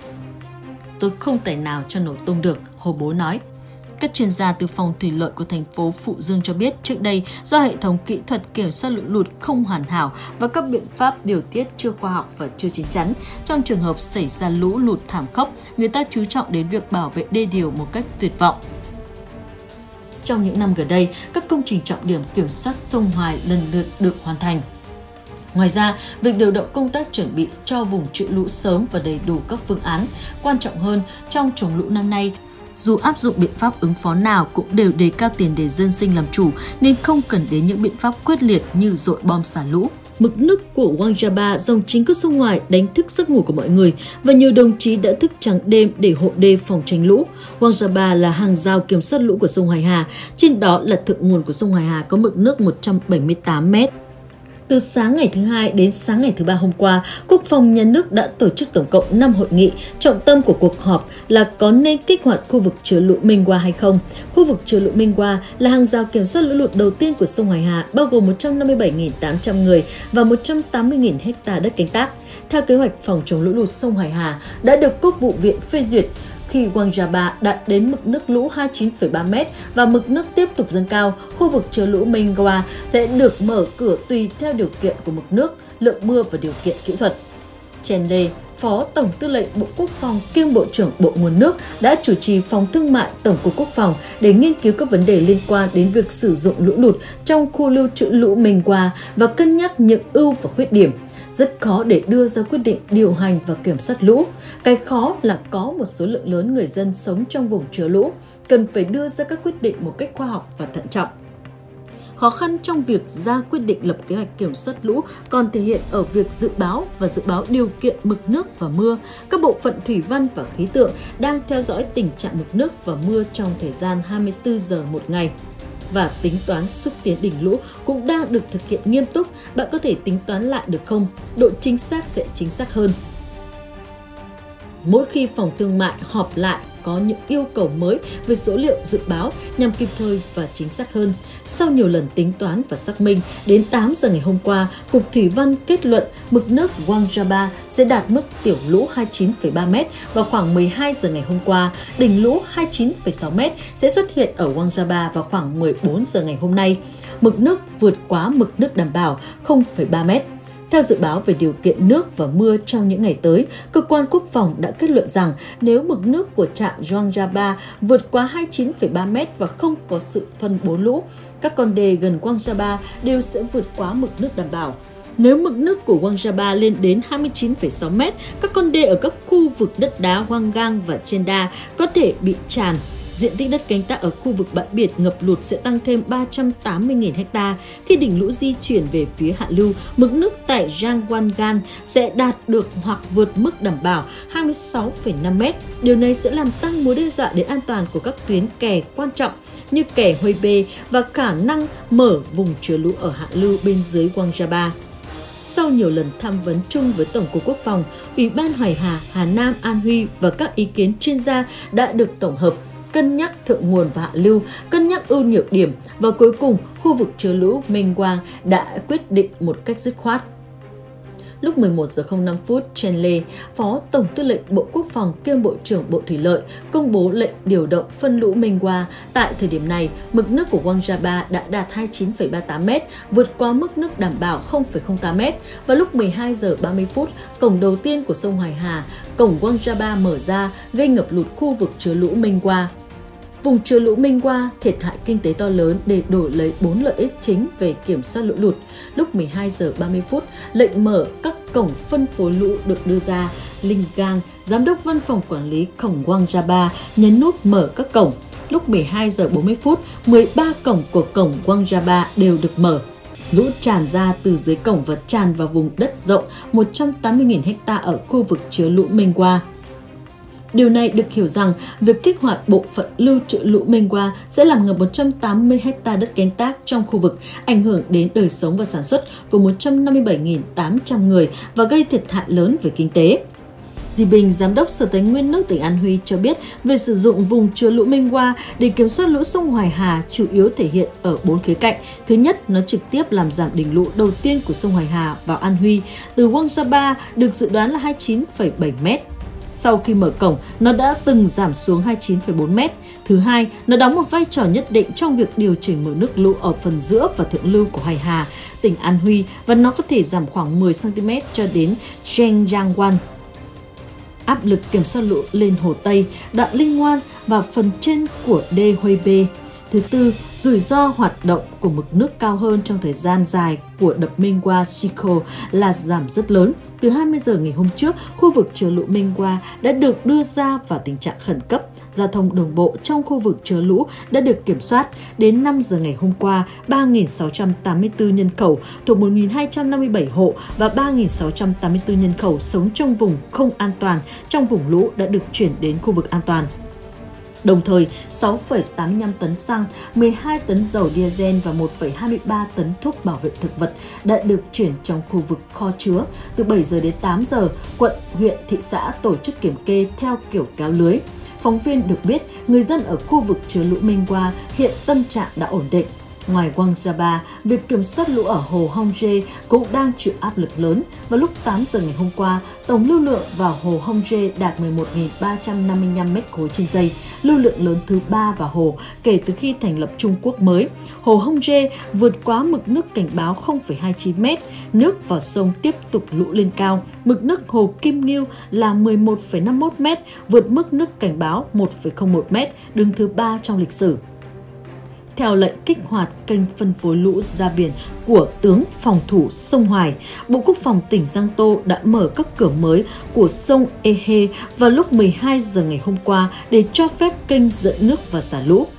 Tôi không thể nào cho nổ tung được, Hồ Bố nói. Các chuyên gia từ phòng thủy lợi của thành phố Phụ Dương cho biết trước đây do hệ thống kỹ thuật kiểm soát lũ lụt không hoàn hảo và các biện pháp điều tiết chưa khoa học và chưa chín chắn. Trong trường hợp xảy ra lũ lụt thảm khốc, người ta chú trọng đến việc bảo vệ đê điều một cách tuyệt vọng. Trong những năm gần đây, các công trình trọng điểm kiểm soát sông Hoài lần lượt được hoàn thành. Ngoài ra, việc điều động công tác chuẩn bị cho vùng trữ lũ sớm và đầy đủ các phương án. Quan trọng hơn, trong chống lũ năm nay, dù áp dụng biện pháp ứng phó nào cũng đều đề cao tiền đề dân sinh làm chủ, nên không cần đến những biện pháp quyết liệt như dội bom xả lũ. Mực nước của Wangjaba, dòng chính của sông Hoài, đánh thức giấc ngủ của mọi người và nhiều đồng chí đã thức trắng đêm để hộ đê phòng tránh lũ. Wangjaba là hàng rào kiểm soát lũ của sông Hoài Hà, trên đó là thượng nguồn của sông Hoài Hà có mực nước 178 m. Từ sáng ngày thứ Hai đến sáng ngày thứ Ba hôm qua, Quốc phòng Nhà nước đã tổ chức tổng cộng 5 hội nghị. Trọng tâm của cuộc họp là có nên kích hoạt khu vực chứa lũ Minh Hoa hay không. Khu vực chứa lũ Minh Hoa là hàng rào kiểm soát lũ lụt đầu tiên của sông Hoài Hà, bao gồm 157.800 người và 180.000 ha đất canh tác. Theo kế hoạch phòng chống lũ lụt sông Hoài Hà đã được Quốc vụ viện phê duyệt, khi Wangjaba đạt đến mực nước lũ 29,3 m và mực nước tiếp tục dâng cao, khu vực chứa lũ Minh Hoa sẽ được mở cửa tùy theo điều kiện của mực nước, lượng mưa và điều kiện kỹ thuật. Chen Lê, Phó Tổng Tư lệnh Bộ Quốc phòng kiêm Bộ trưởng Bộ Nguồn nước đã chủ trì Phòng Thương mại Tổng cục Quốc phòng để nghiên cứu các vấn đề liên quan đến việc sử dụng lũ lụt trong khu lưu trữ lũ Minh Hoa và cân nhắc những ưu và khuyết điểm. Rất khó để đưa ra quyết định điều hành và kiểm soát lũ. Cái khó là có một số lượng lớn người dân sống trong vùng chứa lũ, cần phải đưa ra các quyết định một cách khoa học và thận trọng. Khó khăn trong việc ra quyết định lập kế hoạch kiểm soát lũ còn thể hiện ở việc dự báo và dự báo điều kiện mực nước và mưa. Các bộ phận thủy văn và khí tượng đang theo dõi tình trạng mực nước và mưa trong thời gian 24 giờ một ngày. Và tính toán xúc tiến đỉnh lũ cũng đang được thực hiện nghiêm túc. Bạn có thể tính toán lại được không? Độ chính xác sẽ chính xác hơn. Mỗi khi phòng thương mại họp lại có những yêu cầu mới về số liệu dự báo nhằm kịp thời và chính xác hơn. Sau nhiều lần tính toán và xác minh, đến 8 giờ ngày hôm qua, Cục Thủy văn kết luận mực nước Wangzaba sẽ đạt mức tiểu lũ 29,3 m vào khoảng 12 giờ ngày hôm qua. Đỉnh lũ 29,6 m sẽ xuất hiện ở Wangzaba vào khoảng 14 giờ ngày hôm nay. Mực nước vượt quá mực nước đảm bảo 0,3 m. Theo dự báo về điều kiện nước và mưa trong những ngày tới, Cơ quan Quốc phòng đã kết luận rằng nếu mực nước của trạm Wangzaba vượt quá 29,3 m và không có sự phân bố lũ, các con đê gần Wangzaba đều sẽ vượt quá mực nước đảm bảo. Nếu mực nước của Wangzaba lên đến 29,6 m, các con đê ở các khu vực đất đá Wangang và Chenda có thể bị tràn. Diện tích đất canh tác ở khu vực bãi biển ngập lụt sẽ tăng thêm 380.000 ha. Khi đỉnh lũ di chuyển về phía hạ lưu, mực nước tại Jangwangan sẽ đạt được hoặc vượt mức đảm bảo 26,5 m. Điều này sẽ làm tăng mối đe dọa đến an toàn của các tuyến kè quan trọng như kè Hoi Be và khả năng mở vùng chứa lũ ở hạ lưu bên dưới Wangzaba. Sau nhiều lần tham vấn chung với Tổng cục Quốc phòng, Ủy ban Hoài Hà, Hà Nam, An Huy và các ý kiến chuyên gia đã được tổng hợp, cân nhắc thượng nguồn và hạ lưu, cân nhắc ưu nhược điểm và cuối cùng khu vực chứa lũ Mengwang đã quyết định một cách dứt khoát. Lúc 11 giờ 05 phút, Chen Lê, Phó Tổng tư lệnh Bộ Quốc phòng kiêm Bộ trưởng Bộ Thủy lợi, công bố lệnh điều động phân lũ Mengwa. Tại thời điểm này, mực nước của Wangzaba đã đạt 29,38 m, vượt qua mức nước đảm bảo 0,08 m. Vào lúc 12 giờ 30 phút, cổng đầu tiên của sông Hoài Hà, cổng Wangzaba mở ra, gây ngập lụt khu vực chứa lũ Mengwa. Vùng chứa lũ Mengwa thiệt hại kinh tế to lớn để đổi lấy 4 lợi ích chính về kiểm soát lũ lụt. Lúc 12 giờ 30 phút, lệnh mở các cổng phân phối lũ được đưa ra. Linh Gang, Giám đốc Văn phòng Quản lý cổng Wangzaba, nhấn nút mở các cổng. Lúc 12 giờ 40 phút, 13 cổng của cổng Wangzaba đều được mở. Lũ tràn ra từ dưới cổng và tràn vào vùng đất rộng 180.000 ha ở khu vực chứa lũ Mengwa. Điều này được hiểu rằng việc kích hoạt bộ phận lưu trữ lũ Mengwa sẽ làm ngập 180 ha đất canh tác trong khu vực, ảnh hưởng đến đời sống và sản xuất của 157.800 người và gây thiệt hại lớn về kinh tế. Di Bình, Giám đốc Sở Tài nguyên nước tỉnh An Huy cho biết về sử dụng vùng chứa lũ Mengwa để kiểm soát lũ sông Hoài Hà chủ yếu thể hiện ở 4 khía cạnh. Thứ nhất, nó trực tiếp làm giảm đỉnh lũ đầu tiên của sông Hoài Hà vào An Huy từ Wangzaba được dự đoán là 29,7 m. Sau khi mở cổng, nó đã từng giảm xuống 29,4 m. Thứ hai, nó đóng một vai trò nhất định trong việc điều chỉnh mực nước lũ ở phần giữa và thượng lưu của Hoài Hà, tỉnh An Huy, và nó có thể giảm khoảng 10 cm cho đến Zhenjiang. Áp lực kiểm soát lũ lên Hồ Tây, đoạn Linh Ngoan và phần trên của đê Hoi Be. Thứ tư, rủi ro hoạt động của mực nước cao hơn trong thời gian dài của đập Mengwa Siko là giảm rất lớn. Từ 20 giờ ngày hôm trước, khu vực chứa lũ Mengwa đã được đưa ra vào tình trạng khẩn cấp. Giao thông đường bộ trong khu vực chứa lũ đã được kiểm soát. Đến 5 giờ ngày hôm qua, 3.684 nhân khẩu thuộc 1.257 hộ và 3.684 nhân khẩu sống trong vùng không an toàn trong vùng lũ đã được chuyển đến khu vực an toàn. Đồng thời, 6,85 tấn xăng, 12 tấn dầu diesel và 1,23 tấn thuốc bảo vệ thực vật đã được chuyển trong khu vực kho chứa. Từ 7 giờ đến 8 giờ, quận, huyện, thị xã tổ chức kiểm kê theo kiểu kéo lưới. Phóng viên được biết, người dân ở khu vực chứa lũ Mengwa hiện tâm trạng đã ổn định. Ngoài Wangzaba, việc kiểm soát lũ ở hồ Hongje cũng đang chịu áp lực lớn. Vào lúc 8 giờ ngày hôm qua, tổng lưu lượng vào hồ Hongje đạt 11.355 m3 trên giây, lưu lượng lớn thứ 3 vào hồ kể từ khi thành lập Trung Quốc mới. Hồ Hongje vượt quá mực nước cảnh báo 0,29 m, nước vào sông tiếp tục lũ lên cao. Mực nước hồ Kim Ngưu là 11,51 m, vượt mức nước cảnh báo 1,01 m, đứng thứ 3 trong lịch sử. Theo lệnh kích hoạt kênh phân phối lũ ra biển của tướng phòng thủ sông Hoài, Bộ Quốc phòng tỉnh Giang Tô đã mở các cửa mới của sông Ehe vào lúc 12 giờ ngày hôm qua để cho phép kênh dẫn nước và xả lũ.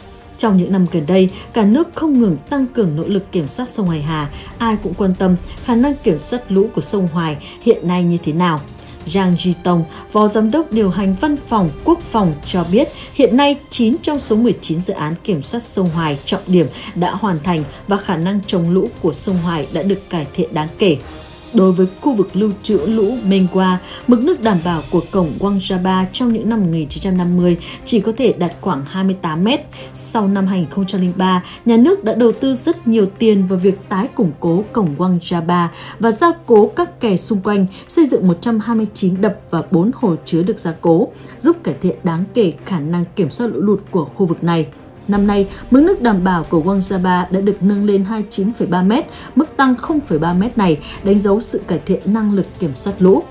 Trong những năm gần đây, cả nước không ngừng tăng cường nỗ lực kiểm soát sông Hoài Hà. Ai cũng quan tâm khả năng kiểm soát lũ của sông Hoài hiện nay như thế nào. Giang Ji Tông, Phó Giám đốc điều hành Văn phòng Quốc phòng cho biết hiện nay 9 trong số 19 dự án kiểm soát sông Hoài trọng điểm đã hoàn thành và khả năng chống lũ của sông Hoài đã được cải thiện đáng kể. Đối với khu vực lưu trữ lũ Mengwa, mực nước đảm bảo của cổng Wangjaba trong những năm 1950 chỉ có thể đạt khoảng 28 mét. Sau năm 2003, nhà nước đã đầu tư rất nhiều tiền vào việc tái củng cố cổng Wangjaba và gia cố các kè xung quanh, xây dựng 129 đập và 4 hồ chứa được gia cố, giúp cải thiện đáng kể khả năng kiểm soát lũ lụt của khu vực này. Năm nay, mức nước đảm bảo của Wangjaba đã được nâng lên 29,3 m, mức tăng 0,3 m này đánh dấu sự cải thiện năng lực kiểm soát lũ.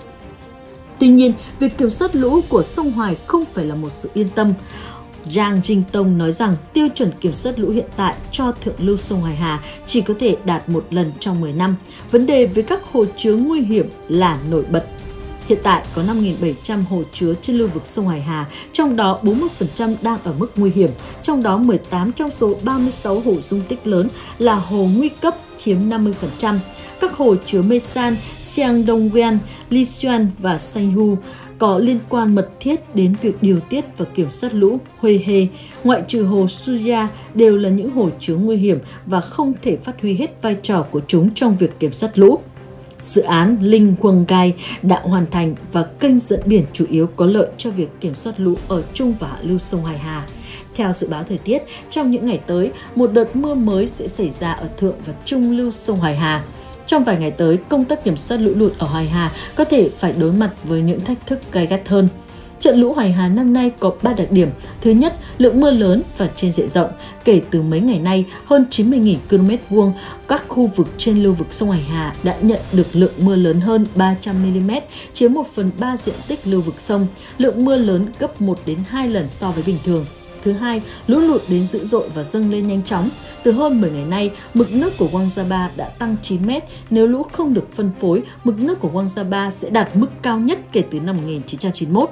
Tuy nhiên, việc kiểm soát lũ của sông Hoài không phải là một sự yên tâm. Giang Jing Tông nói rằng tiêu chuẩn kiểm soát lũ hiện tại cho thượng lưu sông Hoài Hà chỉ có thể đạt một lần trong 10 năm. Vấn đề với các hồ chứa nguy hiểm là nổi bật. Hiện tại có 5.700 hồ chứa trên lưu vực sông Hoài Hà, trong đó 40% đang ở mức nguy hiểm, trong đó 18 trong số 36 hồ dung tích lớn là hồ nguy cấp chiếm 50%. Các hồ chứa Mesan, Siangdongguan, Lisuan và Sanghu có liên quan mật thiết đến việc điều tiết và kiểm soát lũ. Huê Hê, ngoại trừ hồ Suya, đều là những hồ chứa nguy hiểm và không thể phát huy hết vai trò của chúng trong việc kiểm soát lũ. Dự án Linh Huang Gai đã hoàn thành và kênh dẫn biển chủ yếu có lợi cho việc kiểm soát lũ ở trung và hạ lưu sông Hoài Hà. Theo dự báo thời tiết, trong những ngày tới, một đợt mưa mới sẽ xảy ra ở thượng và trung lưu sông Hoài Hà. Trong vài ngày tới, công tác kiểm soát lũ lụt ở Hoài Hà có thể phải đối mặt với những thách thức gay gắt hơn. Trận lũ Hoài Hà năm nay có 3 đặc điểm. Thứ nhất, lượng mưa lớn và trên diện rộng. Kể từ mấy ngày nay, hơn 90.000 km2 các khu vực trên lưu vực sông Hoài Hà đã nhận được lượng mưa lớn hơn 300 mm, chiếm 1/3 diện tích lưu vực sông. Lượng mưa lớn gấp 1 đến 2 lần so với bình thường. Thứ hai, lũ lụt đến dữ dội và dâng lên nhanh chóng. Từ hơn 10 ngày nay, mực nước của Wangjaba đã tăng 9 mét. Nếu lũ không được phân phối, mực nước của Wangjaba sẽ đạt mức cao nhất kể từ năm 1991.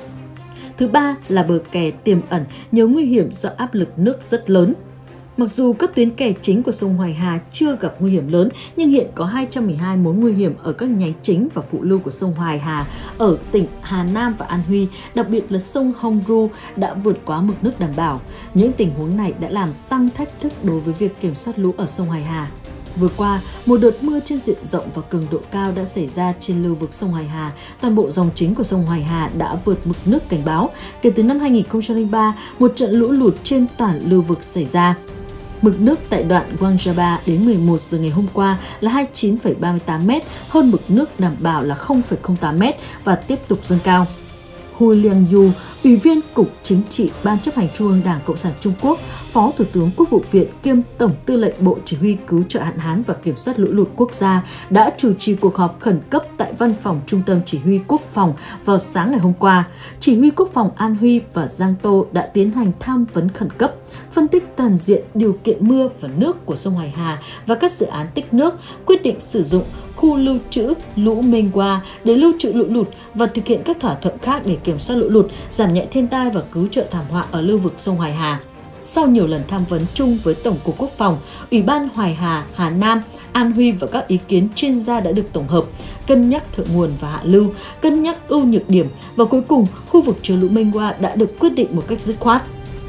Thứ ba là bờ kè tiềm ẩn nhiều nguy hiểm do áp lực nước rất lớn. Mặc dù các tuyến kè chính của sông Hoài Hà chưa gặp nguy hiểm lớn, nhưng hiện có 212 mối nguy hiểm ở các nhánh chính và phụ lưu của sông Hoài Hà ở tỉnh Hà Nam và An Huy, đặc biệt là sông Hongru đã vượt quá mực nước đảm bảo. Những tình huống này đã làm tăng thách thức đối với việc kiểm soát lũ ở sông Hoài Hà. Vừa qua, một đợt mưa trên diện rộng và cường độ cao đã xảy ra trên lưu vực sông Hoài Hà. Toàn bộ dòng chính của sông Hoài Hà đã vượt mực nước cảnh báo. Kể từ năm 2003, một trận lũ lụt trên toàn lưu vực xảy ra. Mực nước tại đoạn Wangjaba đến 11 giờ ngày hôm qua là 29,38 m, hơn mực nước đảm bảo là 0,08 m và tiếp tục dâng cao. Hu Liangyu, Ủy viên Cục Chính trị Ban chấp hành Trung ương Đảng Cộng sản Trung Quốc, Phó Thủ tướng Quốc vụ viện kiêm Tổng tư lệnh Bộ Chỉ huy Cứu trợ hạn hán và Kiểm soát lũ lụt quốc gia đã chủ trì cuộc họp khẩn cấp tại Văn phòng Trung tâm Chỉ huy Quốc phòng vào sáng ngày hôm qua. Chỉ huy Quốc phòng An Huy và Giang Tô đã tiến hành tham vấn khẩn cấp, phân tích toàn diện điều kiện mưa và nước của sông Hoài Hà và các dự án tích nước, quyết định sử dụng khu lưu trữ lũ Mengwa để lưu trữ lũ lụt và thực hiện các thỏa thuận khác để kiểm soát lũ lụt, giảm nhẹ thiên tai và cứu trợ thảm họa ở lưu vực sông Hoài Hà. Sau nhiều lần tham vấn chung với Tổng cục Quốc phòng, Ủy ban Hoài Hà, Hà Nam, An Huy và các ý kiến chuyên gia đã được tổng hợp, cân nhắc thượng nguồn và hạ lưu, cân nhắc ưu nhược điểm và cuối cùng khu vực chứa lũ Mengwa đã được quyết định một cách dứt khoát.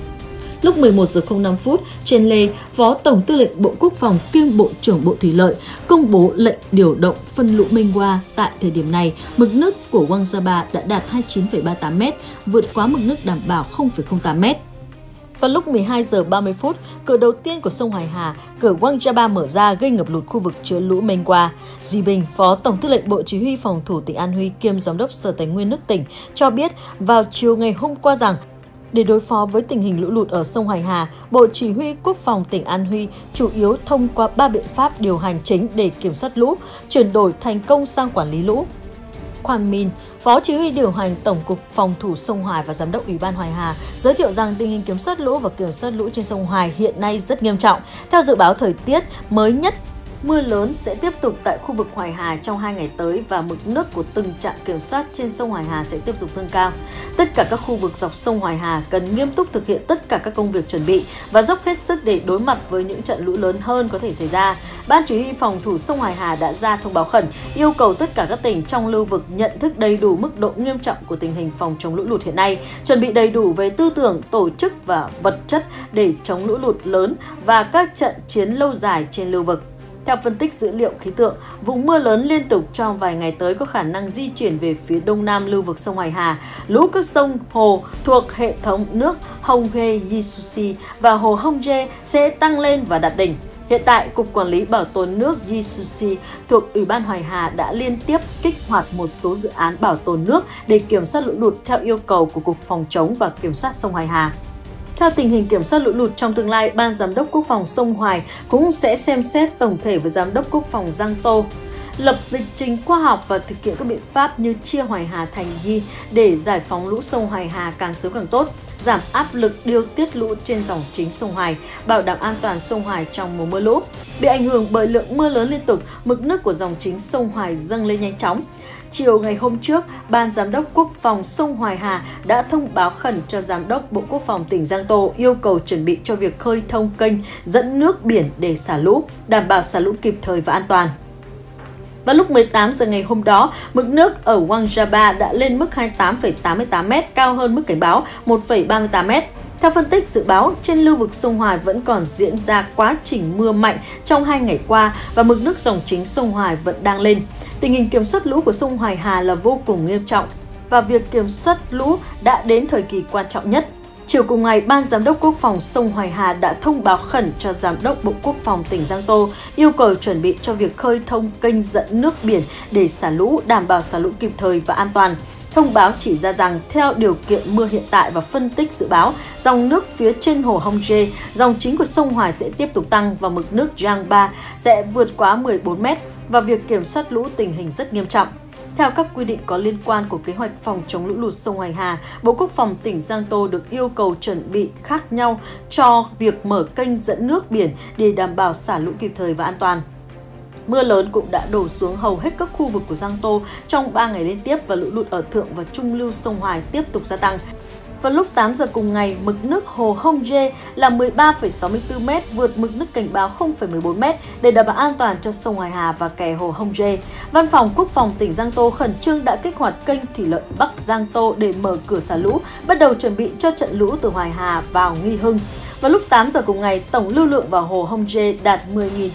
Lúc 11 giờ 05 phút, Chen Lê, Phó Tổng tư lệnh Bộ Quốc phòng kiêm Bộ trưởng Bộ Thủy lợi, công bố lệnh điều động phân lũ Mengwa. Tại thời điểm này, mực nước của Wangjaba đã đạt 29,38 m, vượt quá mực nước đảm bảo 0,08 m. Vào lúc 12 giờ 30 phút, cửa đầu tiên của sông Hoài Hà, cửa Wangjaba mở ra gây ngập lụt khu vực chứa lũ Mengwa. Di Bình, Phó Tổng tư lệnh Bộ Chỉ huy Phòng thủ tỉnh An Huy kiêm Giám đốc Sở Tài nguyên nước tỉnh cho biết vào chiều ngày hôm qua rằng để đối phó với tình hình lũ lụt ở sông Hoài Hà, Bộ Chỉ huy Quốc phòng tỉnh An Huy chủ yếu thông qua 3 biện pháp điều hành chính để kiểm soát lũ, chuyển đổi thành công sang quản lý lũ. Quan Min, Phó Chỉ huy điều hành Tổng cục Phòng thủ sông Hoài và Giám đốc Ủy ban Hoài Hà giới thiệu rằng tình hình kiểm soát lũ và kiểm soát lũ trên sông Hoài hiện nay rất nghiêm trọng. Theo dự báo thời tiết mới nhất Mưa lớn sẽ tiếp tục tại khu vực Hoài Hà trong 2 ngày tới và mực nước của từng trạm kiểm soát trên sông Hoài Hà sẽ tiếp tục dâng cao. Tất cả các khu vực dọc sông Hoài Hà cần nghiêm túc thực hiện tất cả các công việc chuẩn bị và dốc hết sức để đối mặt với những trận lũ lớn hơn có thể xảy ra. Ban Chỉ huy phòng thủ sông Hoài Hà đã ra thông báo khẩn, yêu cầu tất cả các tỉnh trong lưu vực nhận thức đầy đủ mức độ nghiêm trọng của tình hình phòng chống lũ lụt hiện nay, chuẩn bị đầy đủ về tư tưởng, tổ chức và vật chất để chống lũ lụt lớn và các trận chiến lâu dài trên lưu vực. Theo phân tích dữ liệu khí tượng, vùng mưa lớn liên tục trong vài ngày tới có khả năng di chuyển về phía đông nam lưu vực sông Hoài Hà. Lũ các sông, hồ thuộc hệ thống nước Honghe Yisusi và hồ Hongje sẽ tăng lên và đạt đỉnh. Hiện tại, Cục Quản lý Bảo tồn nước Yisusi thuộc Ủy ban Hoài Hà đã liên tiếp kích hoạt một số dự án bảo tồn nước để kiểm soát lũ lụt theo yêu cầu của Cục Phòng chống và Kiểm soát sông Hoài Hà. Theo tình hình kiểm soát lũ lụt trong tương lai, Ban Giám đốc Quốc phòng sông Hoài cũng sẽ xem xét tổng thể với Giám đốc Quốc phòng Giang Tô, lập lịch trình khoa học và thực hiện các biện pháp như chia Hoài Hà thành Yi để giải phóng lũ sông Hoài Hà càng sớm càng tốt, giảm áp lực điều tiết lũ trên dòng chính sông Hoài, bảo đảm an toàn sông Hoài trong mùa mưa lũ. Bị ảnh hưởng bởi lượng mưa lớn liên tục, mực nước của dòng chính sông Hoài dâng lên nhanh chóng. Chiều ngày hôm trước, Ban Giám đốc Quốc phòng sông Hoài Hà đã thông báo khẩn cho Giám đốc Bộ Quốc phòng tỉnh Giang Tô yêu cầu chuẩn bị cho việc khơi thông kênh dẫn nước biển để xả lũ, đảm bảo xả lũ kịp thời và an toàn. Vào lúc 18 giờ ngày hôm đó, mực nước ở Wangjaba đã lên mức 28,88m, cao hơn mức cảnh báo 1,38m. Theo phân tích dự báo, trên lưu vực sông Hoài vẫn còn diễn ra quá trình mưa mạnh trong 2 ngày qua và mực nước dòng chính sông Hoài vẫn đang lên. Tình hình kiểm soát lũ của sông Hoài Hà là vô cùng nghiêm trọng và việc kiểm soát lũ đã đến thời kỳ quan trọng nhất. Chiều cùng ngày, Ban Giám đốc Quốc phòng sông Hoài Hà đã thông báo khẩn cho Giám đốc Bộ Quốc phòng tỉnh Giang Tô yêu cầu chuẩn bị cho việc khơi thông kênh dẫn nước biển để xả lũ, đảm bảo xả lũ kịp thời và an toàn. Thông báo chỉ ra rằng, theo điều kiện mưa hiện tại và phân tích dự báo, dòng nước phía trên hồ Hongje, dòng chính của sông Hoài sẽ tiếp tục tăng và mực nước Giang Ba sẽ vượt quá 14m và việc kiểm soát lũ tình hình rất nghiêm trọng. Theo các quy định có liên quan của kế hoạch phòng chống lũ lụt sông Hoài Hà, Bộ Quốc phòng tỉnh Giang Tô được yêu cầu chuẩn bị khác nhau cho việc mở kênh dẫn nước biển để đảm bảo xả lũ kịp thời và an toàn. Mưa lớn cũng đã đổ xuống hầu hết các khu vực của Giang Tô trong 3 ngày liên tiếp và lũ lụt ở thượng và trung lưu sông Hoài tiếp tục gia tăng. Vào lúc 8 giờ cùng ngày, mực nước hồ Hongje là 13,64m, vượt mực nước cảnh báo 0,14m để đảm bảo an toàn cho sông Hoài Hà và kè hồ Hongje. Văn phòng Quốc phòng tỉnh Giang Tô khẩn trương đã kích hoạt kênh thủy lợi Bắc Giang Tô để mở cửa xả lũ, bắt đầu chuẩn bị cho trận lũ từ Hoài Hà vào Nghi Hưng. Vào lúc 8 giờ cùng ngày, tổng lưu lượng vào hồ Hongje đạt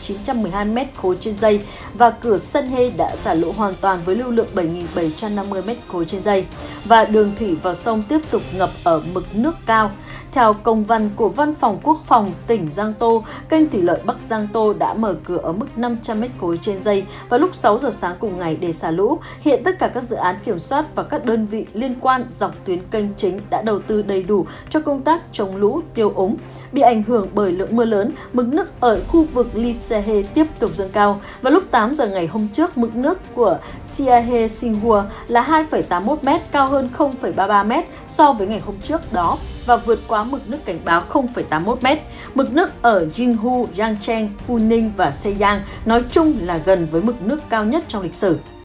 10.912 m3 trên giây và cửa Sân Hê đã xả lũ hoàn toàn với lưu lượng 7.750 m3 trên giây và đường thủy vào sông tiếp tục ngập ở mực nước cao. Theo công văn của Văn phòng Quốc phòng tỉnh Giang Tô, kênh thủy lợi Bắc Giang Tô đã mở cửa ở mức 500 m3 trên giây vào lúc 6 giờ sáng cùng ngày để xả lũ. Hiện tất cả các dự án kiểm soát và các đơn vị liên quan dọc tuyến kênh chính đã đầu tư đầy đủ cho công tác chống lũ, tiêu úng. Bị ảnh hưởng bởi lượng mưa lớn, mực nước ở khu vực Lisehe tiếp tục dâng cao. Vào lúc 8 giờ ngày hôm trước, mực nước của Siahe Singhua là 2,81m, cao hơn 0,33m so với ngày hôm trước đó và vượt quá mực nước cảnh báo 0,81m. Mực nước ở Jinghu, Yangcheng, Funing và Seyang nói chung là gần với mực nước cao nhất trong lịch sử.